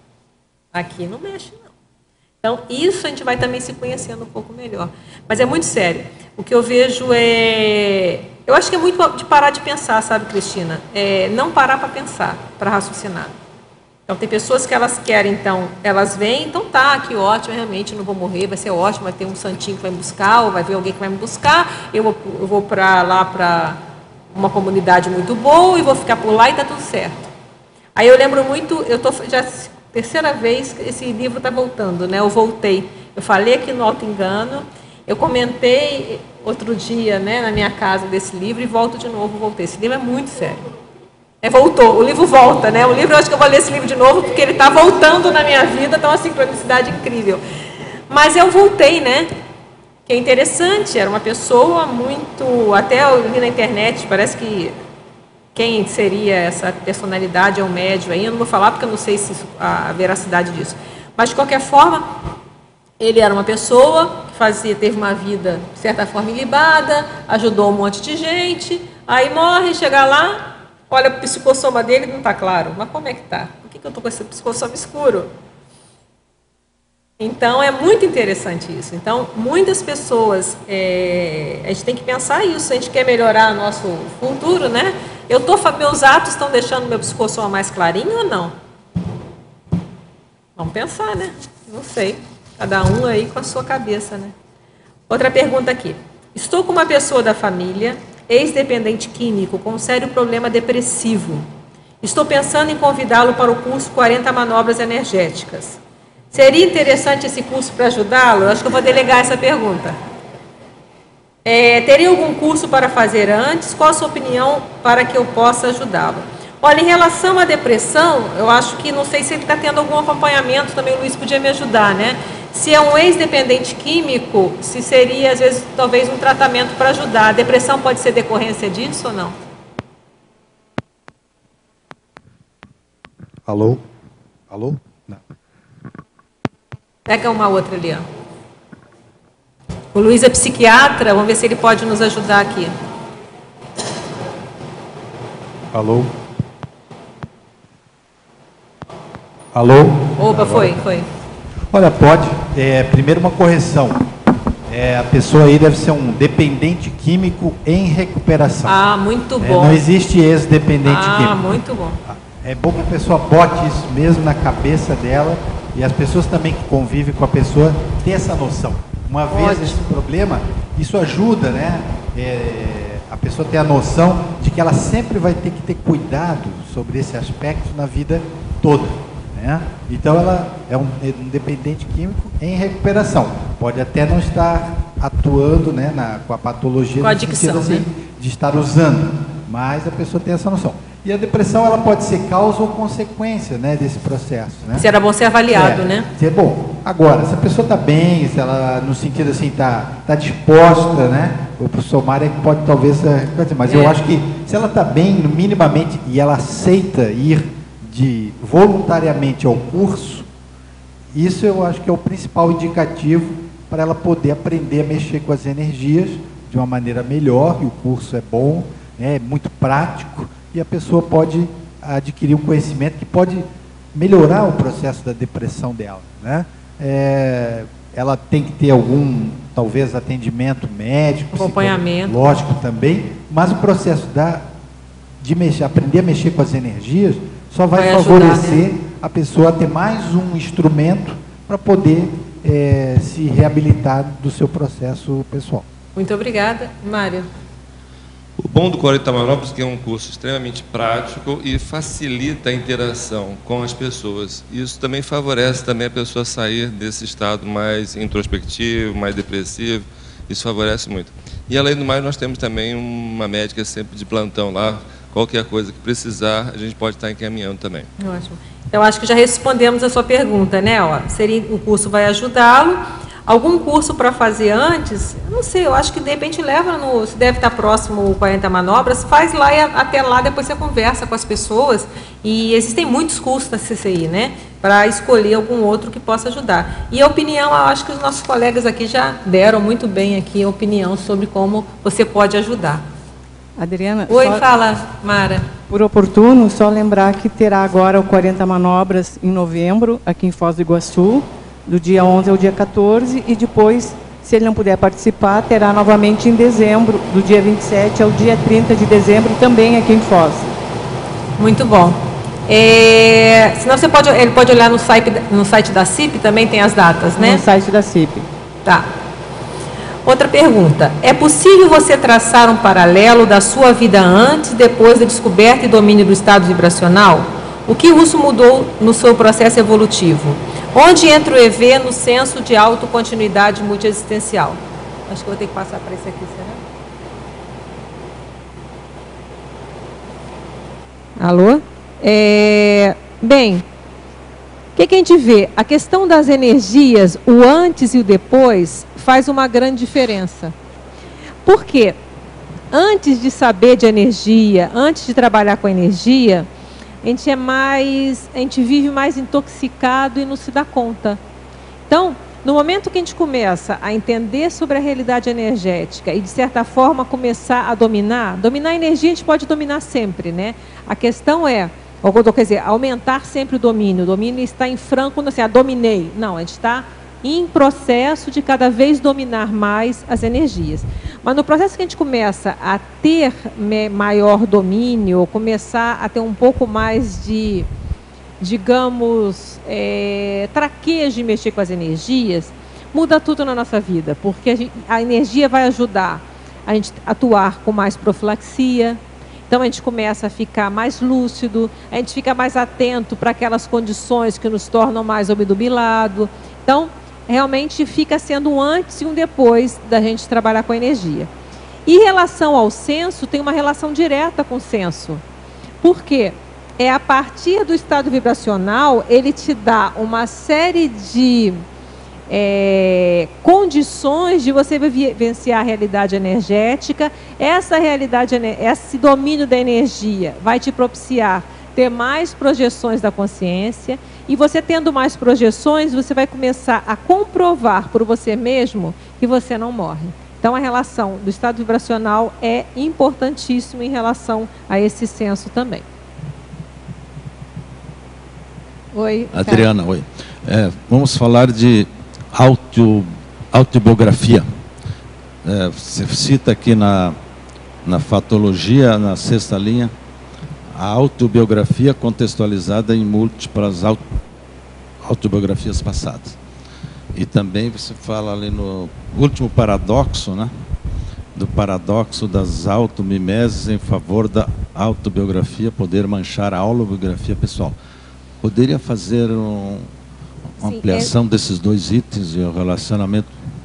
Aqui não mexe, não. Então, isso a gente vai também se conhecendo um pouco melhor. Mas é muito sério. O que eu vejo é... Eu acho que é muito de parar de pensar, sabe, Cristina? É não parar para pensar, para raciocinar. Então, tem pessoas que elas querem, então, elas vêm, então tá, que ótimo, realmente não vou morrer, vai ser ótimo, vai ter um santinho que vai me buscar, ou vai ver alguém que vai me buscar, eu vou, eu vou para lá para uma comunidade muito boa e vou ficar por lá e tá tudo certo. Aí eu lembro muito, eu estou já... terceira vez que esse livro está voltando, né? Eu voltei. Eu falei aqui no Autoengano, eu comentei outro dia, né, na minha casa desse livro e volto de novo, voltei. Esse livro é muito sério. É, voltou, o livro volta, né? O livro, eu acho que eu vou ler esse livro de novo porque ele está voltando na minha vida, então uma sincronicidade incrível. Mas eu voltei, né? Que é interessante, era uma pessoa muito... Até eu vi na internet, parece que... Quem seria essa personalidade, é um médium aí, eu não vou falar porque eu não sei se isso, a veracidade disso. Mas, de qualquer forma, ele era uma pessoa que fazia, teve uma vida, de certa forma, ilibada, ajudou um monte de gente, aí morre, chega lá, olha o psicossoma dele, não está claro. Mas como é que está? Por que, que eu estou com esse psicossoma escuro? Então, é muito interessante isso. Então, muitas pessoas, é, a gente tem que pensar isso, a gente quer melhorar nosso futuro, né? Eu tô, meus atos estão deixando meu psicossoma mais clarinho ou não? Vamos pensar, né? Não sei. Cada um aí com a sua cabeça, né? Outra pergunta aqui. Estou com uma pessoa da família, ex-dependente químico, com um sério problema depressivo. Estou pensando em convidá-lo para o curso quarenta Manobras Energéticas. Seria interessante esse curso para ajudá-lo? Acho que eu vou delegar essa pergunta. É, teria algum curso para fazer antes? Qual a sua opinião para que eu possa ajudá-lo? Olha, em relação à depressão, eu acho que, não sei se ele está tendo algum acompanhamento, também o Luiz podia me ajudar, né? Se é um ex-dependente químico, se seria, às vezes, talvez um tratamento para ajudar. A depressão pode ser decorrência disso ou não? Alô? Alô? Não. Pega uma outra ali, ó. O Luiz é psiquiatra, vamos ver se ele pode nos ajudar aqui. Alô? Alô? Opa, foi, foi. Olha, pode. É, primeiro uma correção. É, a pessoa aí deve ser um dependente químico em recuperação. Ah, muito bom. É, não existe ex-dependente ah, químico. Ah, muito bom. É bom que a pessoa bote isso mesmo na cabeça dela e as pessoas também que convivem com a pessoa ter essa noção. Uma vez Ótimo. esse problema, isso ajuda, né? É, a pessoa ter a noção de que ela sempre vai ter que ter cuidado sobre esse aspecto na vida toda. Né? Então ela é um, um dependente químico em recuperação. Pode até não estar atuando, né, na, com a patologia, com a no adicção, sentido, assim, né? de estar usando, mas a pessoa tem essa noção. E a depressão, ela pode ser causa ou consequência, né, desse processo. Né? Se era bom ser avaliado, é, né? Ser bom. Agora, se a pessoa está bem, se ela, no sentido assim, está tá disposta, né? O professor Mário é que pode talvez... Mas é. eu acho que se ela está bem, minimamente, e ela aceita ir de voluntariamente ao curso, isso eu acho que é o principal indicativo para ela poder aprender a mexer com as energias de uma maneira melhor, e o curso é bom, né, é muito prático, e a pessoa pode adquirir um conhecimento que pode melhorar o processo da depressão dela. Né? É, ela tem que ter algum, talvez, atendimento médico, acompanhamento, lógico também, mas o processo da, de mexer, aprender a mexer com as energias só vai, vai favorecer ajudar, né? a pessoa a ter mais um instrumento para poder é, se reabilitar do seu processo pessoal. Muito obrigada. Mário. O bom do quarenta Manobras é que é um curso extremamente prático e facilita a interação com as pessoas. Isso também favorece também a pessoa sair desse estado mais introspectivo, mais depressivo. Isso favorece muito. E, além do mais, nós temos também uma médica sempre de plantão lá. Qualquer coisa que precisar, a gente pode estar encaminhando também. Ótimo. Então, acho que já respondemos a sua pergunta, né? Ó, seria, o curso vai ajudá-lo. Algum curso para fazer antes? Eu não sei, eu acho que de repente leva no... Se deve estar próximo o quarenta Manobras, faz lá e até lá depois você conversa com as pessoas. E existem muitos cursos na C C I, né? Para escolher algum outro que possa ajudar. E a opinião, eu acho que os nossos colegas aqui já deram muito bem aqui a opinião sobre como você pode ajudar. Adriana. Oi, só, fala, Mara. Por oportuno, só lembrar que terá agora o quarenta Manobras em novembro, aqui em Foz do Iguaçu, do dia onze ao dia quatorze, e depois, se ele não puder participar, terá novamente em dezembro, do dia vinte e sete ao dia trinta de dezembro, também aqui em Foz. Muito bom. É, senão você pode, ele pode olhar no site, no site da C I P, também tem as datas, né? No site da C I P. Tá. Outra pergunta. É possível você traçar um paralelo da sua vida antes e depois da descoberta e domínio do estado vibracional? O que isso mudou no seu processo evolutivo? Onde entra o E V no senso de autocontinuidade multiexistencial? Acho que eu vou ter que passar para esse aqui, será? Alô? É, bem, o que, que a gente vê? A questão das energias, o antes e o depois, faz uma grande diferença. Por quê? Antes de saber de energia, antes de trabalhar com energia, a gente é mais, a gente vive mais intoxicado e não se dá conta. Então, no momento que a gente começa a entender sobre a realidade energética e, de certa forma, começar a dominar, dominar a energia a gente pode dominar sempre, né? A questão é, ou, quer dizer, aumentar sempre o domínio. O domínio está em franco, assim, ah, dominei. Não, a gente está em processo de cada vez dominar mais as energias. Mas no processo que a gente começa a ter maior domínio, ou começar a ter um pouco mais de, digamos, é, traquejo de mexer com as energias, muda tudo na nossa vida, porque a, gente, a energia vai ajudar a gente a atuar com mais profilaxia. Então a gente começa a ficar mais lúcido, a gente fica mais atento para aquelas condições que nos tornam mais obnubilado. Então, realmente fica sendo um antes e um depois da gente trabalhar com a energia. E em relação ao censo, tem uma relação direta com o censo. Por quê? É a partir do estado vibracional, ele te dá uma série de é, condições de você vivenciar a realidade energética. Essa realidade, esse domínio da energia vai te propiciar ter mais projeções da consciência. E você tendo mais projeções, você vai começar a comprovar por você mesmo que você não morre. Então, a relação do estado vibracional é importantíssima em relação a esse censo também. Oi, Adriana, oi. É, vamos falar de auto, autobiografia. É, você cita aqui na, na fatologia, na sexta linha, a autobiografia contextualizada em múltiplas auto, autobiografias passadas. E também você fala ali no último paradoxo, né? Do paradoxo das automimeses em favor da autobiografia poder manchar a autobiografia pessoal. Poderia fazer um, uma Sim, ampliação é... desses dois itens e o relacionamento?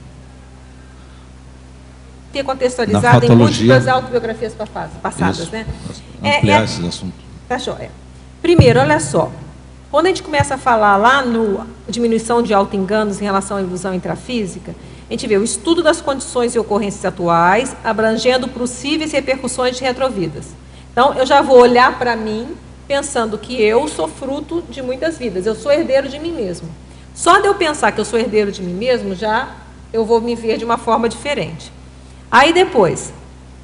Ter contextualizado em múltiplas autobiografias passadas, Isso. né? Ampliar é, é... esse assunto. Tá joia. Primeiro, olha só. Quando a gente começa a falar lá no diminuição de autoenganos em relação à ilusão intrafísica, a gente vê o estudo das condições e ocorrências atuais, abrangendo possíveis repercussões de retrovidas. Então, eu já vou olhar para mim, pensando que eu sou fruto de muitas vidas, eu sou herdeiro de mim mesmo. Só de eu pensar que eu sou herdeiro de mim mesmo, já eu vou me ver de uma forma diferente. Aí depois...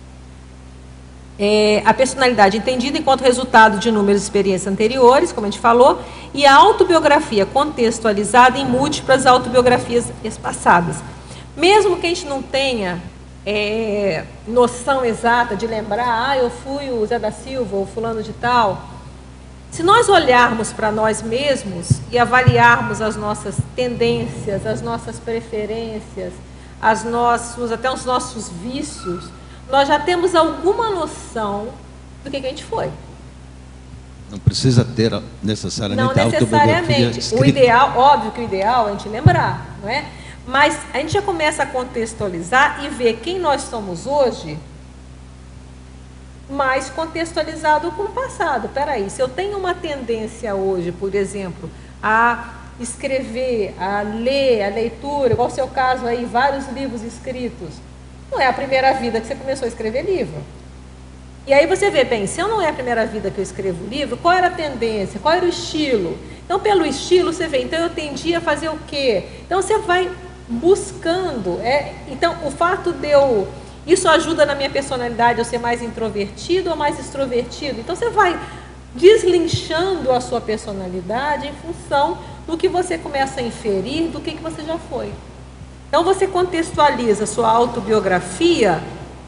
É, a personalidade entendida enquanto resultado de inúmeras experiências anteriores, como a gente falou, e a autobiografia contextualizada em múltiplas autobiografias passadas. Mesmo que a gente não tenha é, noção exata de lembrar, ah, eu fui o Zé da Silva ou fulano de tal, se nós olharmos para nós mesmos e avaliarmos as nossas tendências, as nossas preferências, as nossos, até os nossos vícios, nós já temos alguma noção do que, que a gente foi. Não precisa ter necessariamente Não necessariamente. O ideal, óbvio que o ideal é a gente lembrar, não é? Mas a gente já começa a contextualizar e ver quem nós somos hoje, mais contextualizado com o passado. Espera aí, se eu tenho uma tendência hoje, por exemplo, a escrever, a ler, a leitura, igual o seu caso aí, vários livros escritos, não é a primeira vida que você começou a escrever livro. E aí você vê, bem, se eu não é a primeira vida que eu escrevo livro, qual era a tendência, qual era o estilo? Então, pelo estilo, você vê, então eu tendia a fazer o quê? Então, você vai buscando. É, então, o fato de eu... Isso ajuda na minha personalidade eu ser mais introvertido ou mais extrovertido? Então, você vai deslinchando a sua personalidade em função do que você começa a inferir do que, que você já foi. Então, você contextualiza a sua autobiografia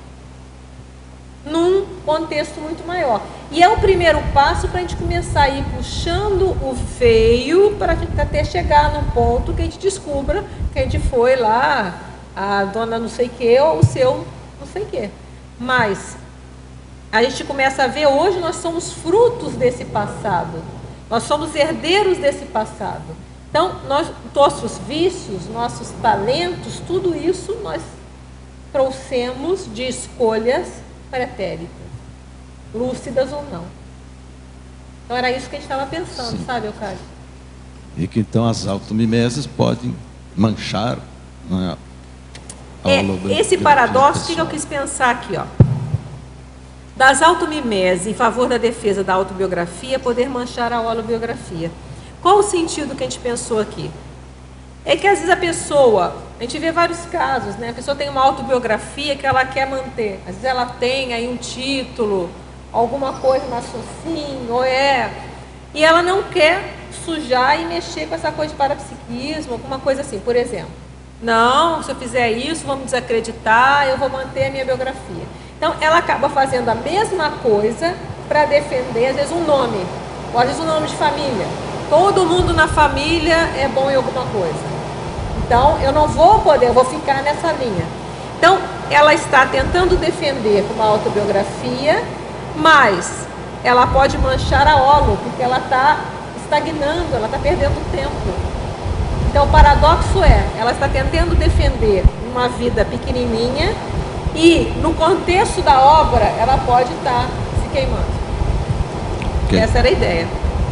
num contexto muito maior. E é o primeiro passo para a gente começar a ir puxando o veio para até chegar num ponto que a gente descubra que a gente foi lá, a dona não sei o que, ou o seu não sei o que. Mas a gente começa a ver, hoje nós somos frutos desse passado. Nós somos herdeiros desse passado. Então, nós, nossos vícios, nossos talentos, tudo isso nós trouxemos de escolhas pretéritas, lúcidas ou não. Então, era isso que a gente estava pensando, Sim. sabe, Eucádio? E que, então, as automimeses podem manchar, né, a é, esse paradoxo, o que eu quis pensar aqui, ó. Das automimeses em favor da defesa da autobiografia, poder manchar a holobiografia. Qual o sentido que a gente pensou aqui? É que às vezes a pessoa, a gente vê vários casos, né? A pessoa tem uma autobiografia que ela quer manter. Às vezes ela tem aí um título, alguma coisa no raciocínio, ou é... E ela não quer sujar e mexer com essa coisa de parapsiquismo, alguma coisa assim. Por exemplo, não, se eu fizer isso, vão me desacreditar, eu vou manter a minha biografia. Então, ela acaba fazendo a mesma coisa para defender, às vezes, um nome, ou às vezes um nome de família. Todo mundo na família é bom em alguma coisa. Então, eu não vou poder, eu vou ficar nessa linha. Então, ela está tentando defender com uma autobiografia, mas ela pode manchar a holo, porque ela está estagnando, ela está perdendo tempo. Então, o paradoxo é, ela está tentando defender uma vida pequenininha E no contexto da obra, ela pode estar se queimando. Okay. Essa era a ideia.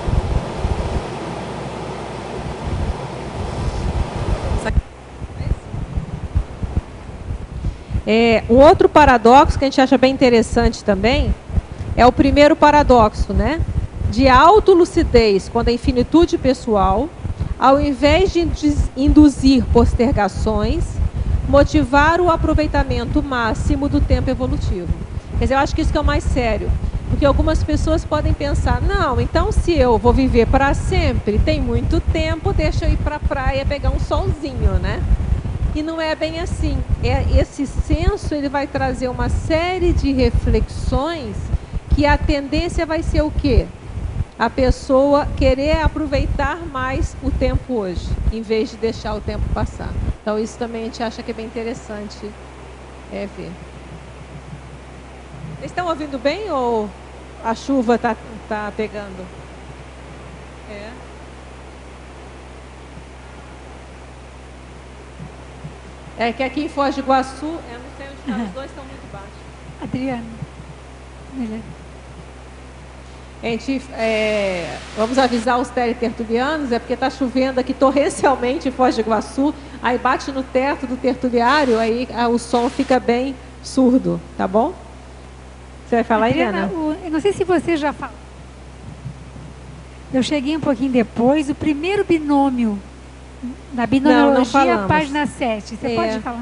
É, um outro paradoxo que a gente acha bem interessante também é o primeiro paradoxo, né? De autolucidez quando a infinitude pessoal, ao invés de induzir postergações, motivar o aproveitamento máximo do tempo evolutivo. Quer dizer, eu acho que isso que é o mais sério. Porque algumas pessoas podem pensar, não, então se eu vou viver para sempre, tem muito tempo, deixa eu ir para a praia pegar um solzinho, né? E não é bem assim. É, esse senso ele vai trazer uma série de reflexões que a tendência vai ser o quê? A pessoa querer aproveitar mais o tempo hoje, em vez de deixar o tempo passar. Então isso também a gente acha que é bem interessante é, ver. Vocês estão ouvindo bem ou a chuva está tá pegando? É. É que aqui em Foz do Iguaçu, eu não sei onde estão, os dois estão muito baixos. Adriana. Melhor. A gente, é, vamos avisar os teletertulianos, é porque está chovendo aqui torrencialmente em Foz do Iguaçu, aí bate no teto do tertuliário, aí a, o som fica bem surdo, tá bom? Você vai falar, Adriana? Eliana? O, eu não sei se você já falou. Eu cheguei um pouquinho depois, o primeiro binômio, na binomiologia, não, não página sete. Você é. pode falar?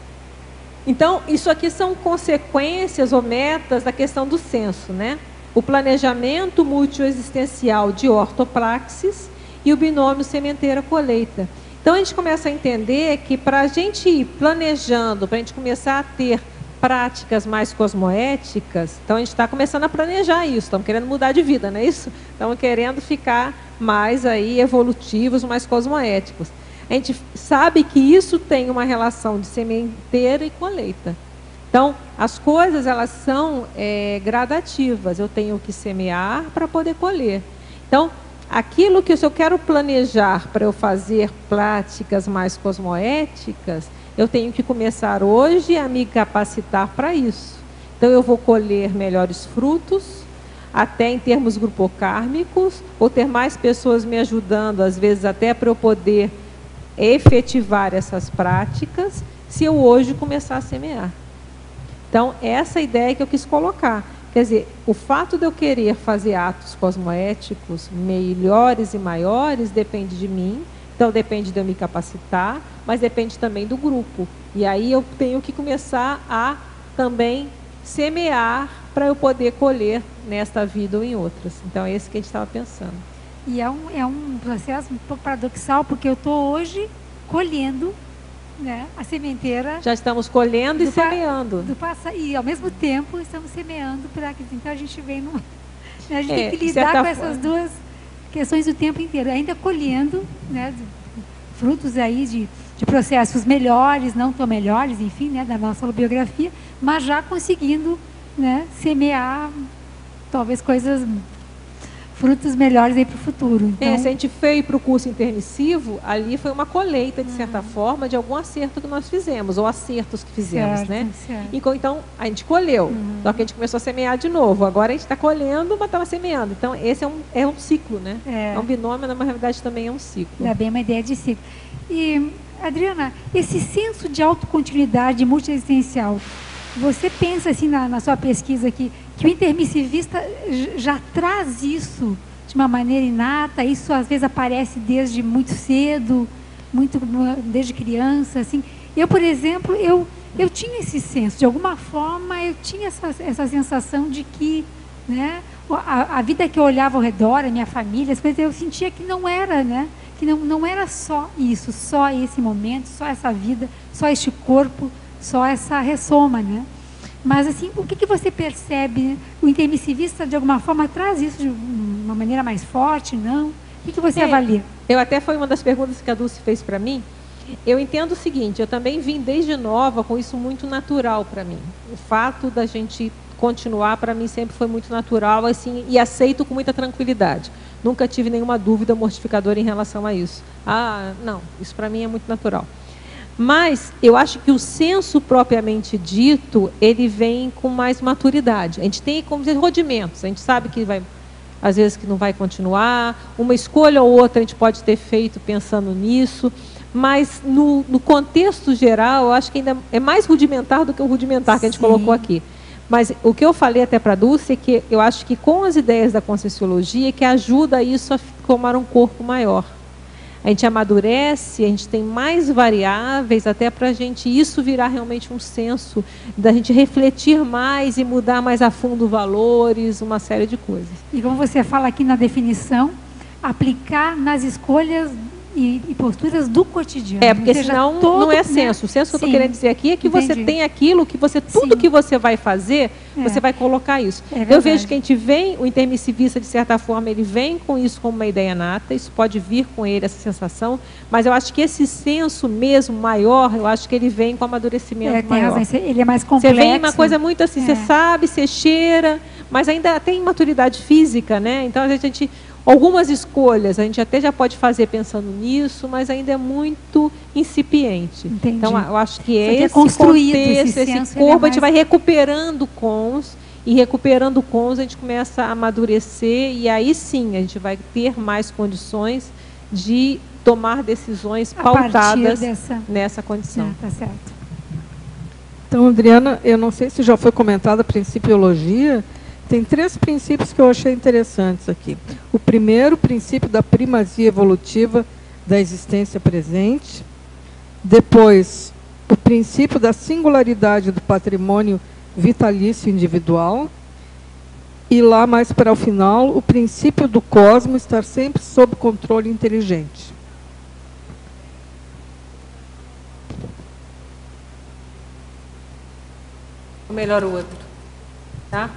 Então, isso aqui são consequências ou metas da questão do censo, né? O planejamento multiexistencial de ortopraxis e o binômio sementeira-colheita. Então, a gente começa a entender que para a gente ir planejando, para a gente começar a ter práticas mais cosmoéticas, então a gente está começando a planejar isso, estamos querendo mudar de vida, não é isso? Estamos querendo ficar mais aí evolutivos, mais cosmoéticos. A gente sabe que isso tem uma relação de sementeira e colheita. Então, as coisas elas são é, gradativas. Eu tenho que semear para poder colher. Então, aquilo que se eu quero planejar para eu fazer práticas mais cosmoéticas, eu tenho que começar hoje a me capacitar para isso. Então, eu vou colher melhores frutos, até em termos grupocármicos, ou ter mais pessoas me ajudando, às vezes até para eu poder efetivar essas práticas, se eu hoje começar a semear. Então, essa ideia que eu quis colocar. Quer dizer, o fato de eu querer fazer atos cosmoéticos melhores e maiores depende de mim, então depende de eu me capacitar, mas depende também do grupo. E aí eu tenho que começar a também semear para eu poder colher nesta vida ou em outras. Então, é esse que a gente estava pensando. E é um, é um processo um pouco paradoxal, porque eu estou hoje colhendo, né, a sementeira. Já estamos colhendo e semeando. Do passa, e ao mesmo tempo estamos semeando para que então a gente vem no, a gente é, tem que lidar com essas forma. duas questões o tempo inteiro, ainda colhendo, né, frutos aí de, de processos melhores, não tão melhores, enfim, né, da nossa biografia, mas já conseguindo, né, semear talvez coisas frutos melhores aí para o futuro. Então... É, se a gente foi para o curso intermissivo, ali foi uma colheita, de certa uhum. forma, de algum acerto que nós fizemos, ou acertos que fizemos, certo, né? Certo. E, então, a gente colheu, uhum. só que a gente começou a semear de novo. Agora a gente está colhendo, mas estava semeando. Então, esse é um, é um ciclo, né? É. é um binômio, mas na realidade também é um ciclo. Dá bem uma ideia de ciclo. E, Adriana, esse senso de autocontinuidade multiexistencial, você pensa assim na, na sua pesquisa aqui, que o intermissivista já traz isso de uma maneira inata, isso às vezes aparece desde muito cedo, muito desde criança, assim. Eu, por exemplo, eu, eu tinha esse senso, de alguma forma eu tinha essa, essa sensação de que, né, a, a vida que eu olhava ao redor, a minha família, as coisas, eu sentia que não era, né, que não, não era só isso, só esse momento, só essa vida, só este corpo, só essa ressoma, né? Mas, assim, o que, que você percebe? O intermissivista, de alguma forma, traz isso de uma maneira mais forte, não? O que, que você é, avalia? Eu até foi uma das perguntas que a Dulce fez para mim. Eu entendo o seguinte, eu também vim desde nova com isso muito natural para mim. O fato da gente continuar, para mim, sempre foi muito natural, assim, e aceito com muita tranquilidade. Nunca tive nenhuma dúvida mortificadora em relação a isso. Ah, não, isso para mim é muito natural. Mas eu acho que o censo propriamente dito, ele vem com mais maturidade. A gente tem, como dizer, rudimentos. A gente sabe que vai, às vezes que não vai continuar. Uma escolha ou outra a gente pode ter feito pensando nisso. Mas no, no contexto geral, eu acho que ainda é mais rudimentar do que o rudimentar que a gente Sim. colocou aqui. Mas o que eu falei até para a Dulce é que eu acho que com as ideias da Conscienciologia que ajuda isso a tomar um corpo maior. A gente amadurece, a gente tem mais variáveis até para a gente isso virar realmente um senso, da gente refletir mais e mudar mais a fundo valores, uma série de coisas. E como você fala aqui na definição, aplicar nas escolhas e, e posturas do cotidiano. É, porque senão todo, não é senso. Né? O senso que eu estou querendo dizer aqui é que Entendi. Você tem aquilo que você, tudo Sim. que você vai fazer, é. você vai colocar isso. É eu vejo que a gente vem, o intermissivista, de certa forma, ele vem com isso como uma ideia nata, isso pode vir com ele, essa sensação, mas eu acho que esse senso mesmo maior, eu acho que ele vem com amadurecimento é, tem maior. Razão. Ele é mais complexo. Você vem uma coisa muito assim, é. você sabe, você cheira, mas ainda tem imaturidade física, né? Então, a gente... Algumas escolhas a gente até já pode fazer pensando nisso, mas ainda é muito incipiente. Entendi. Então, eu acho que é esse esse construído, contexto, esse, esse corpo, é mais... a gente vai recuperando cons, e recuperando cons a gente começa a amadurecer, e aí sim a gente vai ter mais condições de tomar decisões a pautadas dessa... nessa condição. Ah, tá certo. Então, Adriana, eu não sei se já foi comentada a principiologia. Tem três princípios que eu achei interessantes aqui. O primeiro, o princípio da primazia evolutiva da existência presente. Depois, o princípio da singularidade do patrimônio vitalício individual. E lá, mais para o final, o princípio do cosmos estar sempre sob controle inteligente. O melhor o outro. Tá?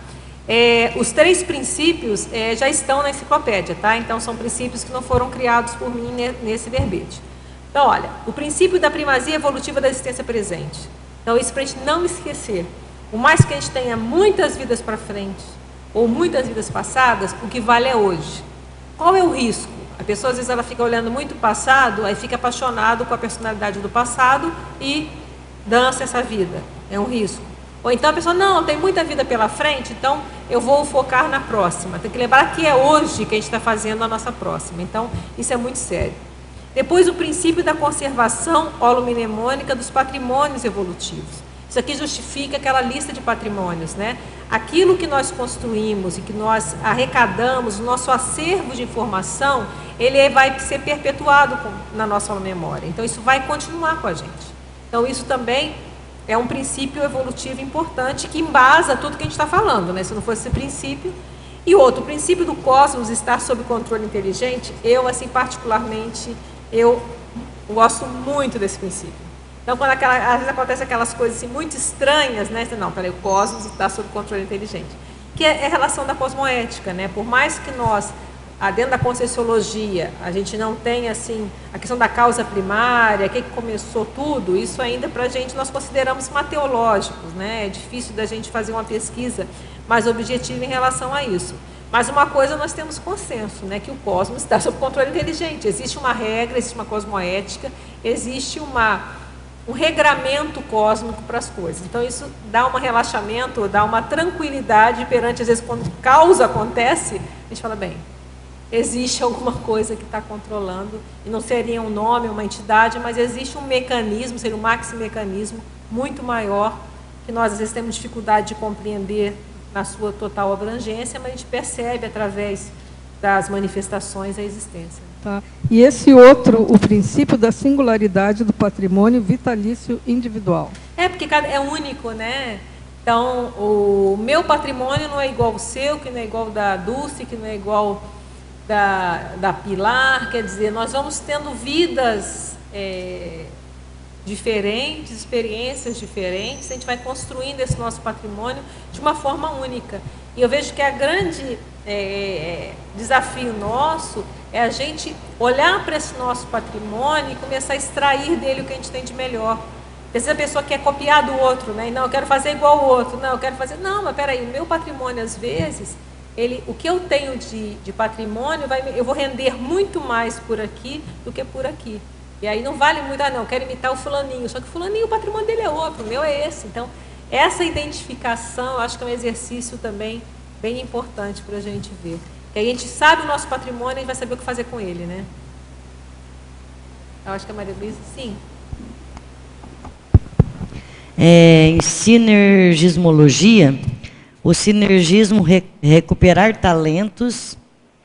É, os três princípios é, já estão na enciclopédia, tá? Então, são princípios que não foram criados por mim nesse verbete. Então, olha, o princípio da primazia evolutiva da existência presente. Então, isso para a gente não esquecer. Por mais que a gente tenha muitas vidas para frente, ou muitas vidas passadas, o que vale é hoje. Qual é o risco? A pessoa, às vezes, ela fica olhando muito o passado, aí fica apaixonado com a personalidade do passado e dança essa vida. É um risco. Ou então a pessoa, não, tem muita vida pela frente, então eu vou focar na próxima. Tem que lembrar que é hoje que a gente está fazendo a nossa próxima. Então, isso é muito sério. Depois, o princípio da conservação holomnemônica dos patrimônios evolutivos. Isso aqui justifica aquela lista de patrimônios, né? Aquilo que nós construímos e que nós arrecadamos, o nosso acervo de informação, ele vai ser perpetuado na nossa memória. Então, isso vai continuar com a gente. Então, isso também... é um princípio evolutivo importante que embasa tudo que a gente está falando, né? Se não fosse esse princípio. E outro, o princípio do cosmos estar sob controle inteligente, eu, assim, particularmente, eu gosto muito desse princípio. Então, quando aquela, às vezes acontecem aquelas coisas assim, muito estranhas, né? Não, peraí, o cosmos está sob controle inteligente. Que é a relação da cosmoética, né? Por mais que nós... dentro da Conscienciologia, a gente não tem assim, a questão da causa primária, o que, que começou tudo, isso ainda para a gente nós consideramos mateológicos, né? É difícil da gente fazer uma pesquisa mais objetiva em relação a isso. Mas uma coisa nós temos consenso, né? Que o cosmos está sob controle inteligente. Existe uma regra, existe uma cosmoética, existe uma, um regramento cósmico para as coisas. Então isso dá um relaxamento, dá uma tranquilidade perante, às vezes, quando causa acontece, a gente fala, bem, existe alguma coisa que está controlando, e não seria um nome, uma entidade, mas existe um mecanismo, seria um maxi-mecanismo muito maior, que nós às vezes temos dificuldade de compreender na sua total abrangência, mas a gente percebe através das manifestações a existência. Tá. E esse outro, o princípio da singularidade do patrimônio vitalício individual. É, porque é único, né? Então, o meu patrimônio não é igual ao seu, que não é igual ao da Dulce, que não é igual Da, da Pilar, quer dizer, nós vamos tendo vidas é, diferentes, experiências diferentes, a gente vai construindo esse nosso patrimônio de uma forma única. E eu vejo que a grande é, desafio nosso é a gente olhar para esse nosso patrimônio e começar a extrair dele o que a gente tem de melhor. Às vezes a pessoa quer copiar do outro, né? E não, eu quero fazer igual ao outro, não, eu quero fazer... Não, mas peraí, o meu patrimônio, às vezes... Ele, o que eu tenho de, de patrimônio, vai, eu vou render muito mais por aqui do que por aqui. E aí não vale muito, ah, não, quero imitar o fulaninho. Só que o fulaninho, o patrimônio dele é outro, o meu é esse. Então, essa identificação, eu acho que é um exercício também bem importante para a gente ver. Que a gente sabe o nosso patrimônio, a gente vai saber o que fazer com ele, né? Eu acho que a Maria Luísa, sim. É, em sinergismologia, o sinergismo re, recuperar talentos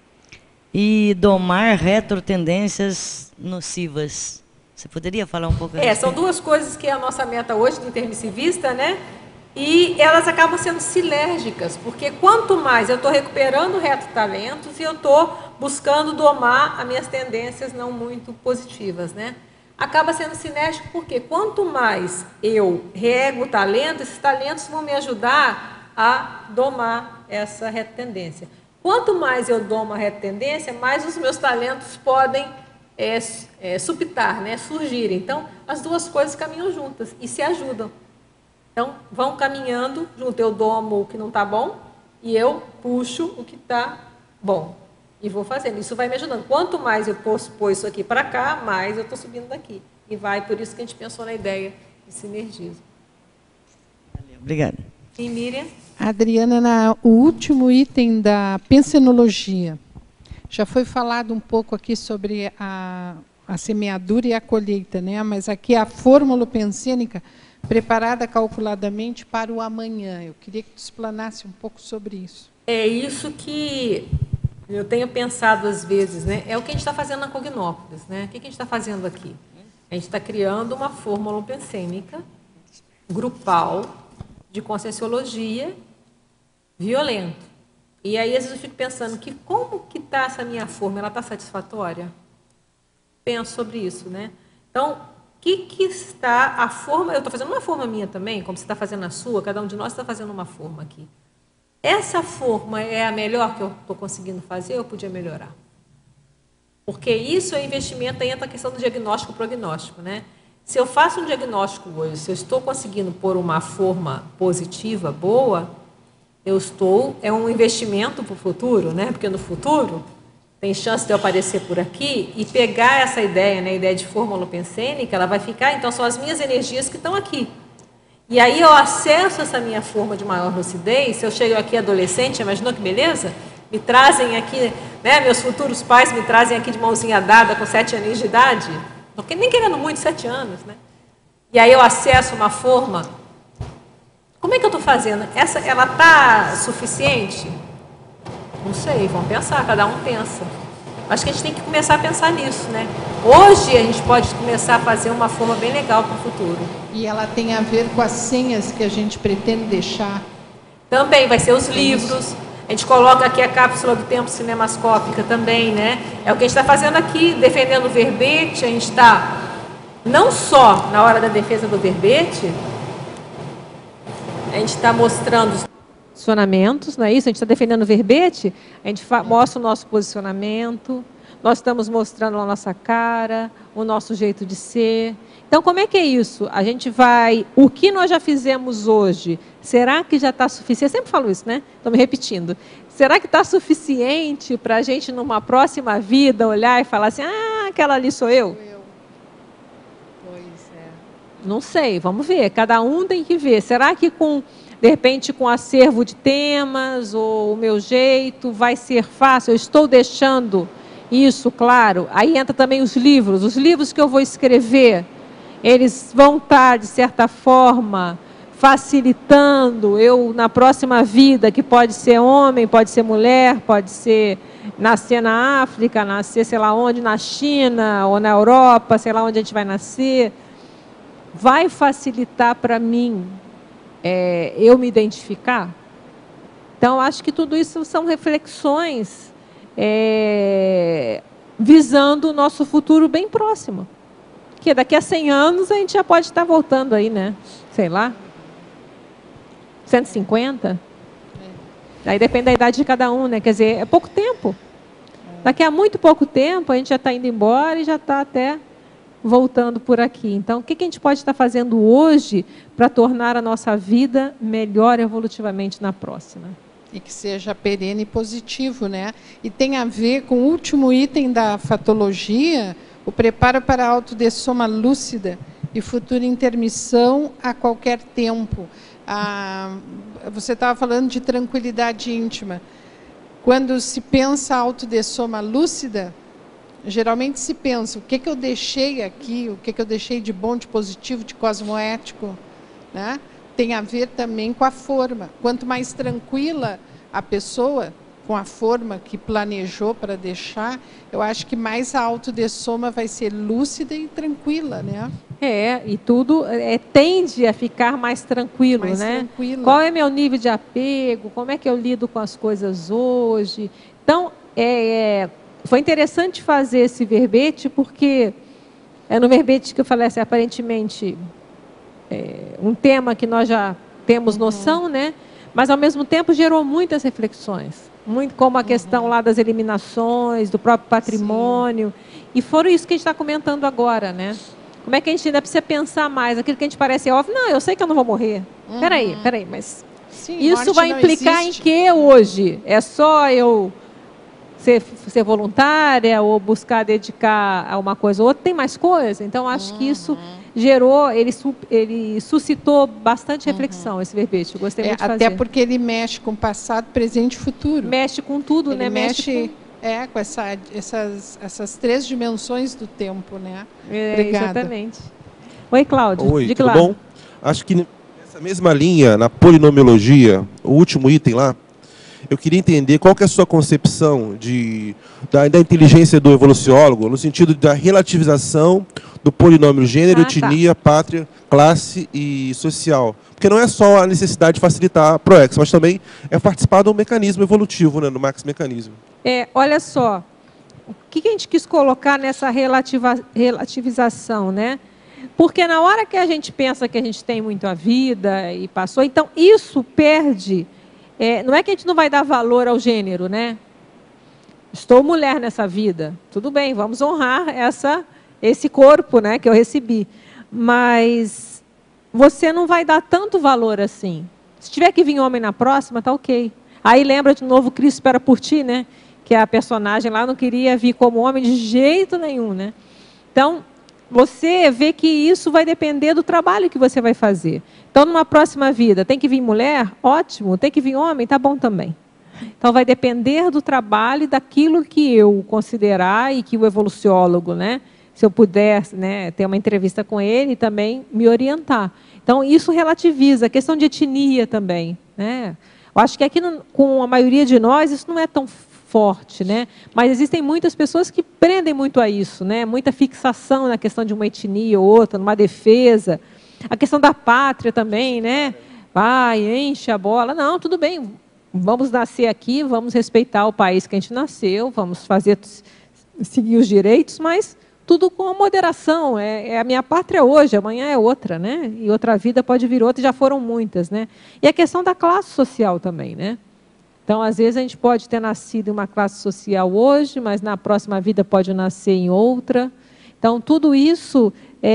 e domar retrotendências nocivas. Você poderia falar um pouco? É, são duas coisas que é a nossa meta hoje de intermissivista, né? E elas acabam sendo silérgicas, porque quanto mais eu estou recuperando retrotalentos e eu estou buscando domar as minhas tendências não muito positivas, né? Acaba sendo sinérgico porque quanto mais eu rego o talento, esses talentos vão me ajudar a domar essa retendência. Quanto mais eu domo a retendência, mais os meus talentos podem é, é, supitar, né, surgir. Então, as duas coisas caminham juntas e se ajudam. Então, vão caminhando junto. Eu domo o que não está bom e eu puxo o que está bom. E vou fazendo. Isso vai me ajudando. Quanto mais eu posso pôr isso aqui para cá, mais eu estou subindo daqui. E vai, por isso que a gente pensou na ideia de sinergismo. Obrigada. E Miriam? Adriana, na, o último item da pensenologia, já foi falado um pouco aqui sobre a, a semeadura e a colheita, né? Mas aqui a fórmula pensênica preparada calculadamente para o amanhã. Eu queria que tu explanasse um pouco sobre isso. É isso que eu tenho pensado às vezes, né? É o que a gente está fazendo na Cognópolis, né? O que a gente está fazendo aqui? A gente está criando uma fórmula pensêmica grupal de conscienciologia violento. E aí, às vezes, eu fico pensando que como que está essa minha forma? Ela está satisfatória? Penso sobre isso, né? Então, o que, que está a forma... Eu estou fazendo uma forma minha também, como você está fazendo a sua, cada um de nós está fazendo uma forma aqui. Essa forma é a melhor que eu estou conseguindo fazer ou eu podia melhorar? Porque isso é investimento, aí entra a questão do diagnóstico e prognóstico, né? Se eu faço um diagnóstico hoje, se eu estou conseguindo pôr uma forma positiva, boa, eu estou, é um investimento para o futuro, né? Porque no futuro tem chance de eu aparecer por aqui e pegar essa ideia, né? A ideia de fórmula pensênica, ela vai ficar, então são as minhas energias que estão aqui. E aí eu acesso essa minha forma de maior lucidez, se eu chego aqui adolescente, imaginou que beleza? Me trazem aqui, né? Meus futuros pais me trazem aqui de mãozinha dada com sete anos de idade, porque nem querendo muito, sete anos, né? E aí eu acesso uma forma. Como é que eu estou fazendo? Essa, ela está suficiente? Não sei, vamos pensar, cada um pensa. Acho que a gente tem que começar a pensar nisso, né? Hoje a gente pode começar a fazer uma forma bem legal para o futuro. E ela tem a ver com as senhas que a gente pretende deixar? Também, vai ser os livros. A gente coloca aqui a cápsula do tempo cinemascópica também, né? É o que a gente está fazendo aqui, defendendo o verbete. A gente está, não só na hora da defesa do verbete, a gente está mostrando os posicionamentos, não é isso? A gente está defendendo o verbete, a gente mostra o nosso posicionamento, nós estamos mostrando a nossa cara, o nosso jeito de ser. Então, como é que é isso? A gente vai... O que nós já fizemos hoje, será que já está suficiente? Eu sempre falo isso, né? Estou me repetindo. Será que está suficiente para a gente, numa próxima vida, olhar e falar assim, ah, aquela ali sou eu? eu. Pois é. Não sei, vamos ver. Cada um tem que ver. Será que com... De repente, com acervo de temas, ou o meu jeito, vai ser fácil? Eu estou deixando isso claro? Aí entra também os livros. Os livros que eu vou escrever, eles vão estar, de certa forma, facilitando eu, na próxima vida, que pode ser homem, pode ser mulher, pode ser nascer na África, nascer sei lá onde, na China, ou na Europa, sei lá onde a gente vai nascer. Vai facilitar para mim É, eu me identificar? Então, acho que tudo isso são reflexões é, visando o nosso futuro bem próximo. Porque daqui a cem anos a gente já pode estar voltando aí, né? Sei lá. cento e cinquenta? É. Aí depende da idade de cada um, né? Quer dizer, é pouco tempo. Daqui a muito pouco tempo a gente já está indo embora e já está até... voltando por aqui. Então, o que a gente pode estar fazendo hoje para tornar a nossa vida melhor evolutivamente na próxima? E que seja perene e positivo, né? E tem a ver com o último item da fatologia, O preparo para a autodessoma lúcida e futura intermissão a qualquer tempo. Ah, você estava falando de tranquilidade íntima. Quando se pensa autodessoma lúcida, geralmente se pensa o que, que eu deixei aqui, o que, que eu deixei de bom, de positivo, de cosmoético, né? Tem a ver também com a forma. Quanto mais tranquila a pessoa, com a forma que planejou para deixar, eu acho que mais a autodessoma vai ser lúcida e tranquila, né? É, e tudo é, tende a ficar mais tranquilo, Mais né? tranquilo. Qual é meu nível de apego? Como é que eu lido com as coisas hoje? Então, é, é, foi interessante fazer esse verbete, porque é no verbete que eu falei assim, aparentemente, é, um tema que nós já temos noção, uhum. né? Mas, ao mesmo tempo, gerou muitas reflexões. Muito como a questão uhum. lá das eliminações, do próprio patrimônio. Sim. E foram isso que a gente está comentando agora, né? Como é que a gente ainda precisa pensar mais? Aquilo que a gente parece óbvio, não, eu sei que eu não vou morrer. Uhum. Peraí, peraí, mas Sim, isso vai implicar em que hoje? É só eu ser, ser voluntária ou buscar dedicar a uma coisa ou outra? Tem mais coisa? Então, acho uhum. que isso gerou, ele, ele suscitou bastante reflexão, uhum. esse verbete. Eu gostei é, muito de fazer. Até porque ele mexe com passado, presente e futuro. Mexe com tudo, ele né? Mexe, mexe com... É, com essa, essas, essas três dimensões do tempo, né? É, Obrigada. Exatamente. Oi, Cláudio. Oi, de tudo claro. bom? Acho que nessa mesma linha, na polinomiologia, o último item lá, eu queria entender qual que é a sua concepção de, da, da inteligência do evoluciólogo, no sentido da relativização do polinômio gênero, Ah, etnia, pátria, classe e social. Porque não é só a necessidade de facilitar a ProEx, mas também é participar do mecanismo evolutivo, né, do Max Mecanismo. É, olha só, o que a gente quis colocar nessa relativa, relativização, né? Porque na hora que a gente pensa que a gente tem muito a vida e passou, então isso perde. É, não é que a gente não vai dar valor ao gênero, né? Estou mulher nessa vida, tudo bem, vamos honrar essa, esse corpo, né, que eu recebi. Mas você não vai dar tanto valor assim. Se tiver que vir homem na próxima, tá ok. Aí lembra de novo Cristo espera por ti, né? Que a personagem lá não queria vir como homem de jeito nenhum, né? Então, você vê que isso vai depender do trabalho que você vai fazer. Então, numa próxima vida, tem que vir mulher? Ótimo. Tem que vir homem? Tá bom também. Então, vai depender do trabalho e daquilo que eu considerar e que o evoluciólogo, né, se eu puder, né, ter uma entrevista com ele e também me orientar. Então, isso relativiza. A questão de etnia também, né? Eu acho que aqui, no, com a maioria de nós, isso não é tão forte, né? Mas existem muitas pessoas que prendem muito a isso, né? Muita fixação na questão de uma etnia ou outra, numa defesa. A questão da pátria também, né? Vai, enche a bola. Não, tudo bem, vamos nascer aqui, vamos respeitar o país que a gente nasceu, vamos fazer, seguir os direitos, mas tudo com moderação. É, é a minha pátria hoje, amanhã é outra, né? E outra vida pode vir outra, e já foram muitas, né? E a questão da classe social também, né? Então, às vezes, a gente pode ter nascido em uma classe social hoje, mas na próxima vida pode nascer em outra. Então, tudo isso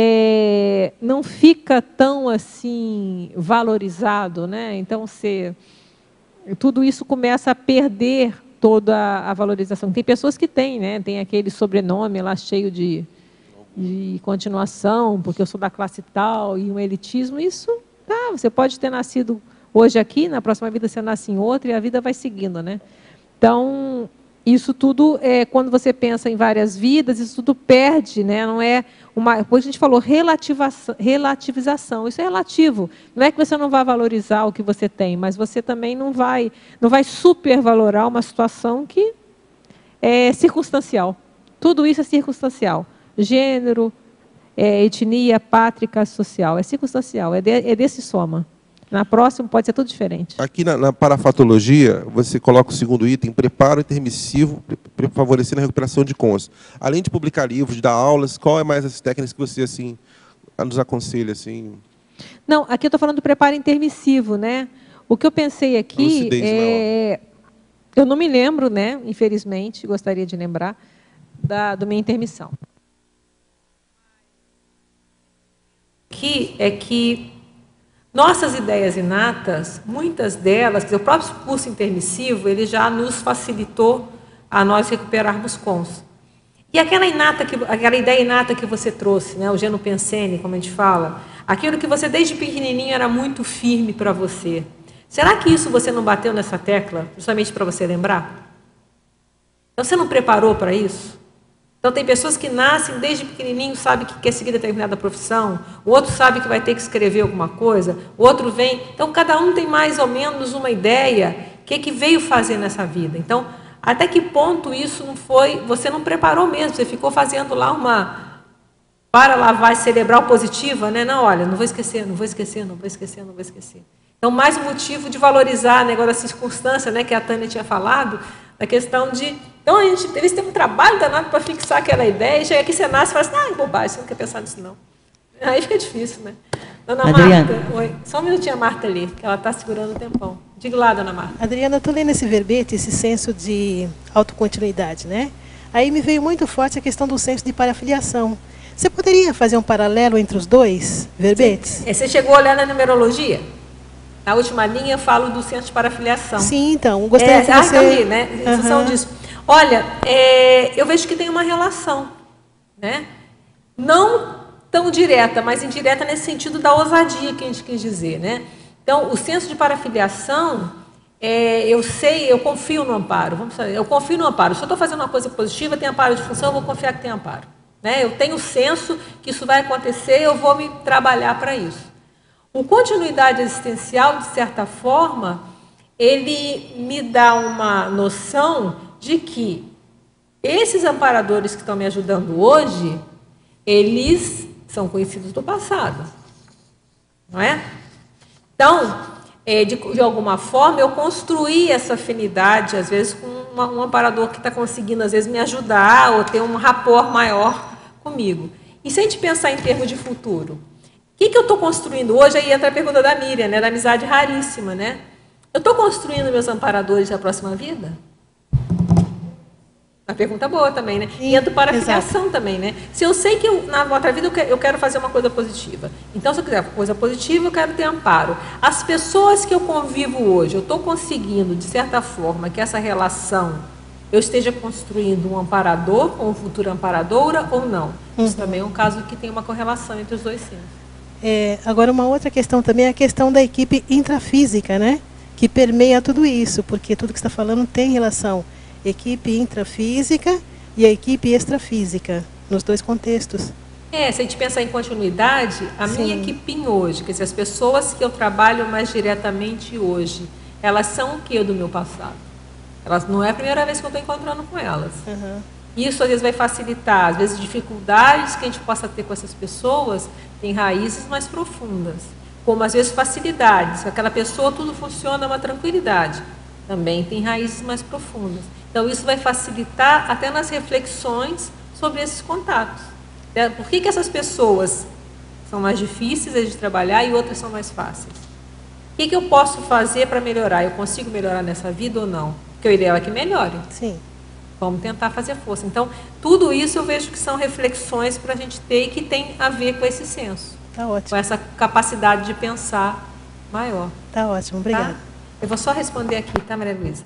é, não fica tão assim valorizado, né? Então, se, tudo isso começa a perder toda a valorização. Tem pessoas que têm, né? Tem aquele sobrenome lá cheio de, de continuação, porque eu sou da classe tal, e um elitismo. Isso, tá, você pode ter nascido hoje aqui, na próxima vida você nasce em outra e a vida vai seguindo, né? Então, isso tudo, é, quando você pensa em várias vidas, isso tudo perde, né? Não é uma, depois a gente falou relativização, relativização, isso é relativo. Não é que você não vai valorizar o que você tem, mas você também não vai, não vai supervalorar uma situação que é circunstancial. Tudo isso é circunstancial. Gênero, é, etnia, pátria, social, é circunstancial, é, de, é desse soma. Na próxima pode ser tudo diferente. Aqui na, na parafatologia, você coloca o segundo item, preparo intermissivo, pre, favorecendo a recuperação de cons. Além de publicar livros, de dar aulas, qual é mais as técnicas que você assim nos aconselha? Assim? Não, aqui eu estou falando do preparo intermissivo, né? O que eu pensei aqui é... Eu não me lembro, né? Infelizmente, gostaria de lembrar, da, da minha intermissão. Aqui é que nossas ideias inatas, muitas delas, quer dizer, o próprio curso intermissivo, ele já nos facilitou a nós recuperarmos cons. E aquela, inata que, aquela ideia inata que você trouxe, né, o genupensene, como a gente fala, aquilo que você desde pequenininho era muito firme para você. Será que isso você não bateu nessa tecla, justamente para você lembrar? Então você não preparou para isso? Então tem pessoas que nascem desde pequenininho, sabem que quer seguir determinada profissão, o outro sabe que vai ter que escrever alguma coisa, o outro vem... Então cada um tem mais ou menos uma ideia o que, que veio fazer nessa vida. Então, até que ponto isso não foi... Você não preparou mesmo, você ficou fazendo lá uma... para lavagem cerebral positiva, né? Não, olha, não vou esquecer, não vou esquecer, não vou esquecer, não vou esquecer. Então, mais um motivo de valorizar o negócio da circunstância, né, que a Tânia tinha falado, da questão de... Então, a gente teve um trabalho danado para fixar aquela ideia, e chega aqui, você nasce e fala assim, ah, bobagem, você não quer pensar nisso, não. Aí fica difícil, né? Dona Adriana. Marta, oi. Só um minutinho a Marta ali, que ela está segurando o tempão. Diga lá, dona Marta. Adriana, eu estou lendo esse verbete, esse senso de autocontinuidade, né? Aí me veio muito forte a questão do senso de parafiliação. Você poderia fazer um paralelo entre os dois verbetes? Você chegou a olhar na numerologia? Na última linha eu falo do senso de parafiliação. Sim, então, gostaria é, que ah, você... então li, né? Em função Uhum. disso. Olha, é, eu vejo que tem uma relação, né? Não tão direta, mas indireta nesse sentido da ousadia que a gente quis dizer, né? Então, o senso de parafiliação, é, eu sei, eu confio no amparo. Vamos fazer, eu confio no amparo. Se eu estou fazendo uma coisa positiva, tem amparo de função, eu vou confiar que tem amparo. Né? Eu tenho o senso que isso vai acontecer, eu vou me trabalhar para isso. O continuidade existencial, de certa forma, ele me dá uma noção de que esses amparadores que estão me ajudando hoje, eles são conhecidos do passado. Não é? Então, é, de, de alguma forma, eu construí essa afinidade, às vezes, com uma, um amparador que está conseguindo, às vezes, me ajudar ou ter um rapport maior comigo. E se a gente pensar em termos de futuro, o que, que eu estou construindo hoje? Aí entra a pergunta da Miriam, né, da amizade raríssima, né? Eu estou construindo meus amparadores da próxima vida? A pergunta boa também, né? E entra para a filiação também, né? Se eu sei que eu, na outra vida eu quero, eu quero fazer uma coisa positiva, então se eu quiser uma coisa positiva, eu quero ter amparo. As pessoas que eu convivo hoje, eu estou conseguindo, de certa forma, que essa relação eu esteja construindo um amparador ou uma futura amparadora ou não? Uhum. Isso também é um caso que tem uma correlação entre os dois sensos. É, agora, uma outra questão também é a questão da equipe intrafísica, né? Que permeia tudo isso, porque tudo que você está falando tem relação. Equipe intrafísica e a equipe extrafísica, nos dois contextos. É, se a gente pensar em continuidade, a Sim. minha equipe hoje, quer dizer, as pessoas que eu trabalho mais diretamente hoje, elas são o que do meu passado? Elas, não é a primeira vez que eu estou encontrando com elas. Uhum. Isso, às vezes, vai facilitar. Às vezes, dificuldades que a gente possa ter com essas pessoas têm raízes mais profundas. Como, às vezes, facilidades. Aquela pessoa, tudo funciona, uma tranquilidade. Também tem raízes mais profundas. Então, isso vai facilitar até nas reflexões sobre esses contatos. Por que que essas pessoas são mais difíceis de trabalhar e outras são mais fáceis? O que que eu posso fazer para melhorar? Eu consigo melhorar nessa vida ou não? Porque o ideal é que melhore. Sim. Vamos tentar fazer força. Então, tudo isso eu vejo que são reflexões para a gente ter e que tem a ver com esse senso. Tá ótimo. Com essa capacidade de pensar maior. Tá ótimo, obrigada. Tá? Eu vou só responder aqui, tá, Maria Luísa?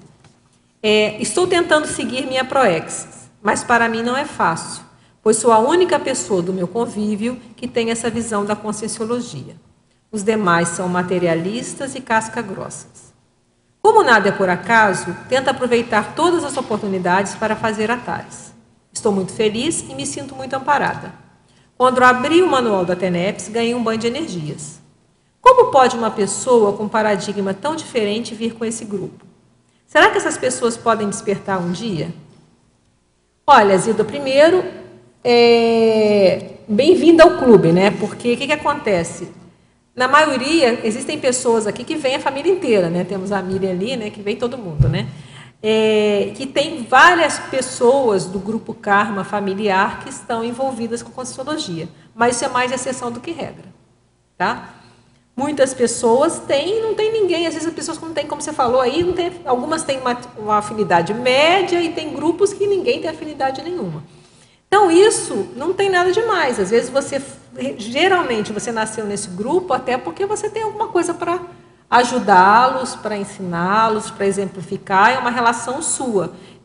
É, estou tentando seguir minha proex, mas para mim não é fácil, pois sou a única pessoa do meu convívio que tem essa visão da conscienciologia. Os demais são materialistas e casca-grossas. Como nada é por acaso, tento aproveitar todas as oportunidades para fazer atalhos. Estou muito feliz e me sinto muito amparada. Quando abri o manual da TENEPS, ganhei um banho de energias. Como pode uma pessoa com um paradigma tão diferente vir com esse grupo? Será que essas pessoas podem despertar um dia? Olha, Zilda, primeiro, é... bem-vinda ao clube, né? Porque o que, que acontece? Na maioria, existem pessoas aqui que vêm a família inteira, né? Temos a Miriam ali, né? Que vem todo mundo, né? É... que tem várias pessoas do grupo Karma familiar que estão envolvidas com Conscienciologia. Mas isso é mais exceção do que regra, tá? Muitas pessoas têm, não tem ninguém. Às vezes as pessoas não têm, como você falou aí, não tem, algumas têm uma, uma afinidade média e tem grupos que ninguém tem afinidade nenhuma. Então isso não tem nada demais. Às vezes você, geralmente você nasceu nesse grupo até porque você tem alguma coisa para ajudá-los, para ensiná-los, para exemplificar, é uma relação sua.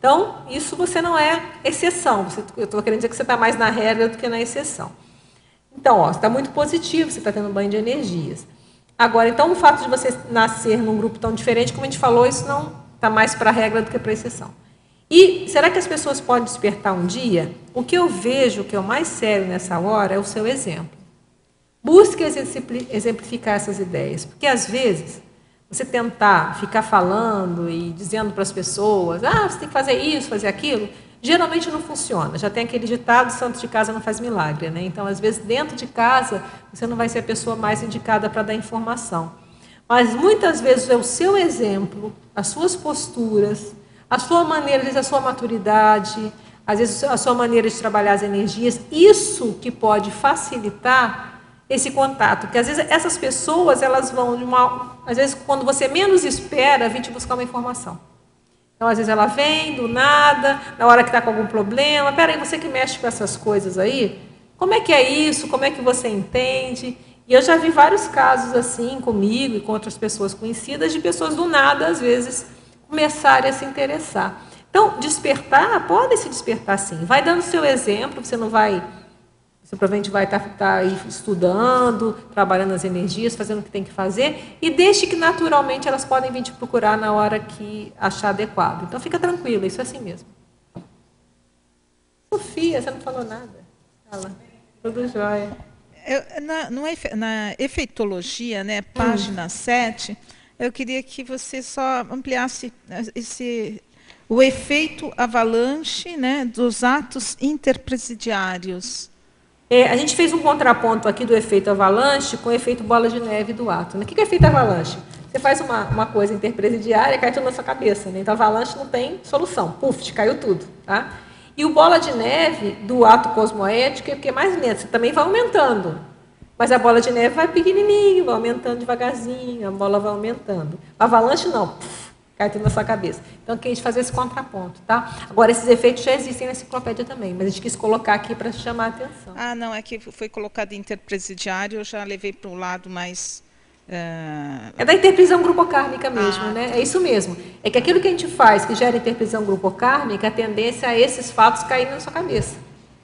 Então, isso você não é exceção. Você, eu estou querendo dizer que você está mais na regra do que na exceção. Então, ó, você está muito positivo, você está tendo um banho de energias. Agora, então, o fato de você nascer num grupo tão diferente, como a gente falou, isso não está mais para a regra do que para a exceção. E será que as pessoas podem despertar um dia? O que eu vejo que é o mais sério nessa hora é o seu exemplo. Busque exemplificar essas ideias, porque às vezes você tentar ficar falando e dizendo para as pessoas, ah, você tem que fazer isso, fazer aquilo, geralmente não funciona. Já tem aquele ditado, santo de casa não faz milagre, né? Então, às vezes, dentro de casa, você não vai ser a pessoa mais indicada para dar informação. Mas, muitas vezes, é o seu exemplo, as suas posturas, a sua maneira, às vezes, a sua maturidade, às vezes, a sua maneira de trabalhar as energias, isso que pode facilitar esse contato. Porque, às vezes, essas pessoas, elas vão, de uma, às vezes, quando você menos espera, vir te buscar uma informação. Então, às vezes, ela vem do nada, na hora que está com algum problema. Peraí, você que mexe com essas coisas aí, como é que é isso? Como é que você entende? E eu já vi vários casos assim comigo e com outras pessoas conhecidas, de pessoas do nada, às vezes, começarem a se interessar. Então, despertar, pode se despertar sim. Vai dando o seu exemplo, você não vai... Você provavelmente vai estar, estar aí estudando, trabalhando as energias, fazendo o que tem que fazer, e deixe que naturalmente elas podem vir te procurar na hora que achar adequado. Então fica tranquila, isso é assim mesmo. Sofia, você não falou nada. Fala. Tudo jóia. Eu, na, no, na efeitologia, né, página hum. sete, eu queria que você só ampliasse esse, o efeito avalanche, né, dos atos interpresidiários. É, a gente fez um contraponto aqui do efeito avalanche com o efeito bola de neve do ato. Né? O que é o efeito avalanche? Você faz uma, uma coisa interpresidiária, cai tudo na sua cabeça. Né? Então, avalanche não tem solução. Puf, caiu tudo. Tá? E o bola de neve do ato cosmoético é porque é mais lento. Você também vai aumentando. Mas a bola de neve vai pequenininho, vai aumentando devagarzinho, a bola vai aumentando. O avalanche não. Puf, cai tudo na sua cabeça. Então, aqui a gente fazer esse contraponto, tá? Agora, esses efeitos já existem na enciclopédia também, mas a gente quis colocar aqui para chamar a atenção. Ah, não, é que foi colocado interpresidiário, eu já levei para o lado mais... Uh... É da interprisão grupocármica mesmo, ah, né? É isso mesmo. É que aquilo que a gente faz, que gera interprisão grupocármica, a tendência é esses fatos caírem na sua cabeça.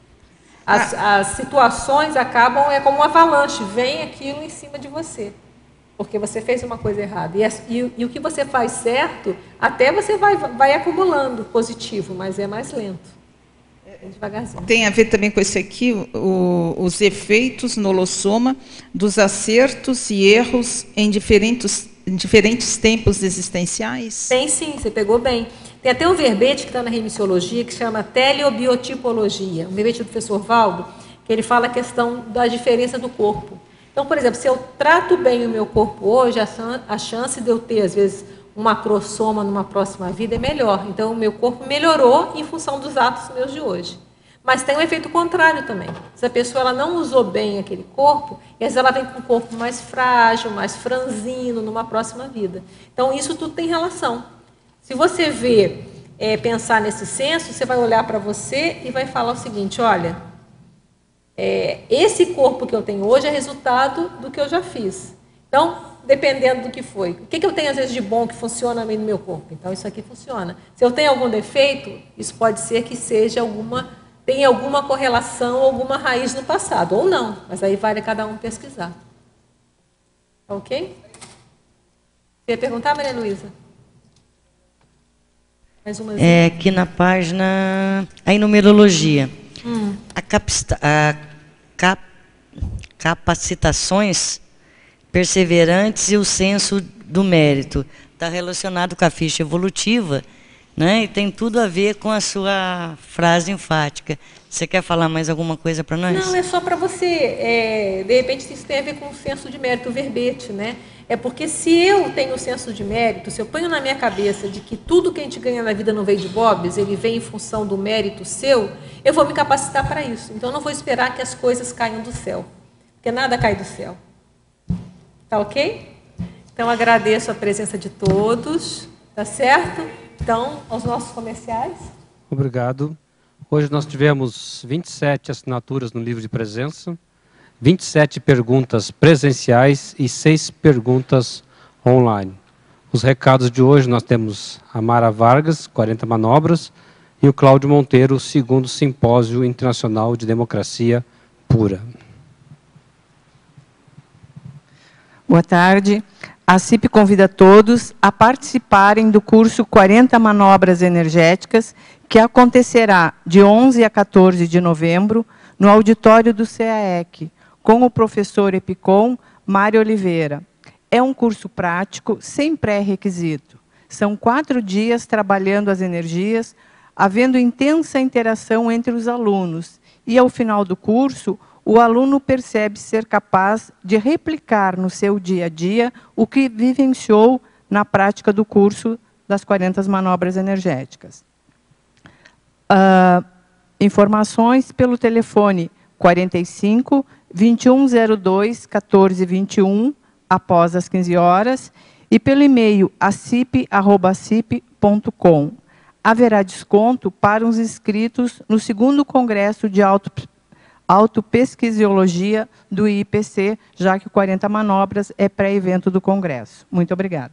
As, ah. as situações acabam, é como uma avalanche, vem aquilo em cima de você. Porque você fez uma coisa errada. E, e, e o que você faz certo, até você vai, vai acumulando positivo, mas é mais lento. É devagarzinho. Tem a ver também com esse aqui, o, os efeitos no holossoma dos acertos e erros em diferentes, em diferentes tempos existenciais? Tem sim, você pegou bem. Tem até um verbete que está na remissiologia que chama teleobiotipologia. Um verbete do professor Valdo, que ele fala a questão da diferença do corpo. Então, por exemplo, se eu trato bem o meu corpo hoje, a chance de eu ter, às vezes, um macrossoma numa próxima vida é melhor. Então, o meu corpo melhorou em função dos atos meus de hoje. Mas tem um efeito contrário também. Se a pessoa ela não usou bem aquele corpo, e às vezes ela vem com um corpo mais frágil, mais franzino numa próxima vida. Então, isso tudo tem relação. Se você vê, é, pensar nesse senso, você vai olhar para você e vai falar o seguinte, olha... É, esse corpo que eu tenho hoje é resultado do que eu já fiz. Então, dependendo do que foi. O que, que eu tenho, às vezes, de bom que funciona no meu corpo? Então, isso aqui funciona. Se eu tenho algum defeito, isso pode ser que seja alguma, tenha alguma correlação, alguma raiz no passado. Ou não, mas aí vale cada um pesquisar. Ok? Você ia perguntar, Maria Luísa? Mais uma vez. É, aqui na página, a numerologia. Hum. A, capsta, a cap, capacitações perseverantes e o senso do mérito. Está relacionado com a ficha evolutiva, né? E tem tudo a ver com a sua frase enfática. Você quer falar mais alguma coisa para nós? Não, é só para você. É, de repente, isso tem a ver com o senso de mérito, o verbete, né? É porque se eu tenho o senso de mérito, se eu ponho na minha cabeça de que tudo que a gente ganha na vida não veio de bobs, ele vem em função do mérito seu, eu vou me capacitar para isso. Então, eu não vou esperar que as coisas caiam do céu, porque nada cai do céu. Tá ok? Então, agradeço a presença de todos, tá certo? Então, aos nossos comerciais. Obrigado. Hoje nós tivemos vinte e sete assinaturas no livro de presença, vinte e sete perguntas presenciais e seis perguntas online. Os recados de hoje, nós temos a Mara Vargas, quarenta manobras, e o Cláudio Monteiro, segundo Simpósio Internacional de Democracia Pura. Boa tarde. A C I P convida todos a participarem do curso quarenta Manobras Energéticas, que acontecerá de onze a quatorze de novembro, no auditório do C A E C, com o professor Epicom Mário Oliveira. É um curso prático, sem pré-requisito. São quatro dias trabalhando as energias, havendo intensa interação entre os alunos. E, ao final do curso, o aluno percebe ser capaz de replicar no seu dia a dia o que vivenciou na prática do curso das quarenta manobras energéticas. Uh, informações pelo telefone quarenta e cinco, vinte e um zero dois, quatorze vinte e um, após as quinze horas, e pelo e-mail acip arroba acip ponto com. Haverá desconto para os inscritos no segundo Congresso de Auto, Autopesquisiologia do I P C, já que o quarenta Manobras é pré-evento do Congresso. Muito obrigada.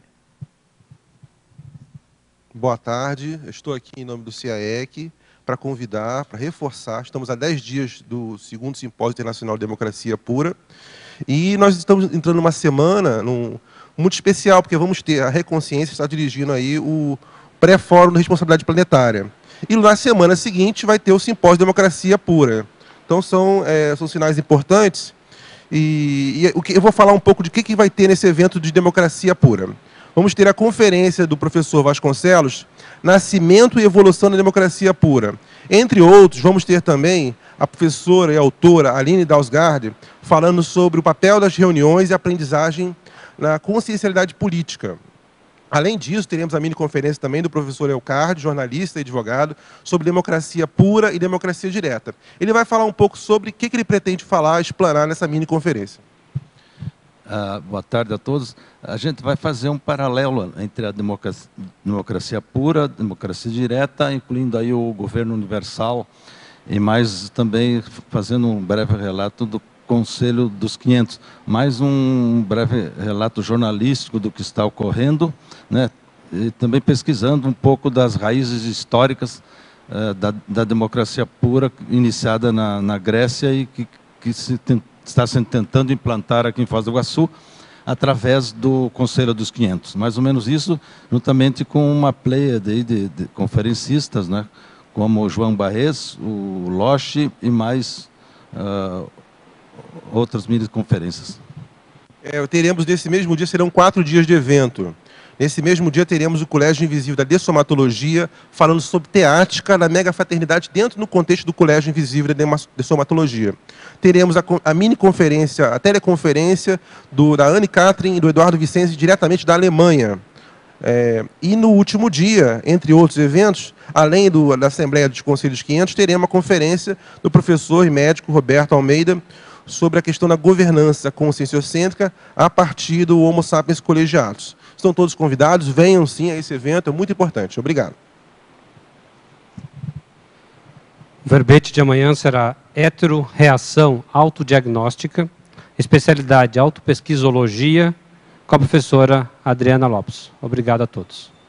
Boa tarde, eu estou aqui em nome do C A E C para convidar, para reforçar, estamos há dez dias do segundo Simpósio Internacional de Democracia Pura, e nós estamos entrando numa semana num, muito especial, porque vamos ter a Reconsciência, está dirigindo aí o pré-fórum da responsabilidade planetária. E na semana seguinte vai ter o Simpósio de Democracia Pura. Então são, é, são sinais importantes, e, e o que, eu vou falar um pouco de o que, que vai ter nesse evento de democracia pura. Vamos ter a conferência do professor Vasconcelos, Nascimento e Evolução da Democracia Pura. Entre outros, vamos ter também a professora e autora Aline Dalsgaard, falando sobre o papel das reuniões e aprendizagem na consciencialidade política. Além disso, teremos a mini-conferência também do professor Elcardi, jornalista e advogado, sobre democracia pura e democracia direta. Ele vai falar um pouco sobre o que, que ele pretende falar, explanar nessa mini-conferência. Uh, boa tarde a todos. A gente vai fazer um paralelo entre a democracia, democracia pura, democracia direta, incluindo aí o governo universal, e mais também fazendo um breve relato do Conselho dos quinhentos, mais um breve relato jornalístico do que está ocorrendo, né? E também pesquisando um pouco das raízes históricas uh, da, da democracia pura, iniciada na, na Grécia e que, que se tem, está se tentando implantar aqui em Foz do Iguaçu, através do Conselho dos quinhentos. Mais ou menos isso, juntamente com uma pleiade de, de conferencistas, né? Como o João Barres, o Loche e mais uh, outras mini-conferências. É, teremos nesse mesmo dia, serão quatro dias de evento. Nesse mesmo dia teremos o Colégio Invisível da Dessomatologia, falando sobre teática na mega fraternidade dentro do contexto do Colégio Invisível da Dessomatologia. Teremos a, a mini-conferência, a teleconferência do, da Anne Catherine e do Eduardo Vicente, diretamente da Alemanha. É, e no último dia, entre outros eventos, além do, da Assembleia dos Conselhos quinhentos, teremos uma conferência do professor e médico Roberto Almeida sobre a questão da governança conscienciocêntrica a partir do Homo Sapiens Colegiatus. Estão todos convidados, venham sim a esse evento, é muito importante. Obrigado. O verbete de amanhã será Hetero-Reação Autodiagnóstica, especialidade Autopesquisologia, com a professora Adriana Lopes. Obrigado a todos.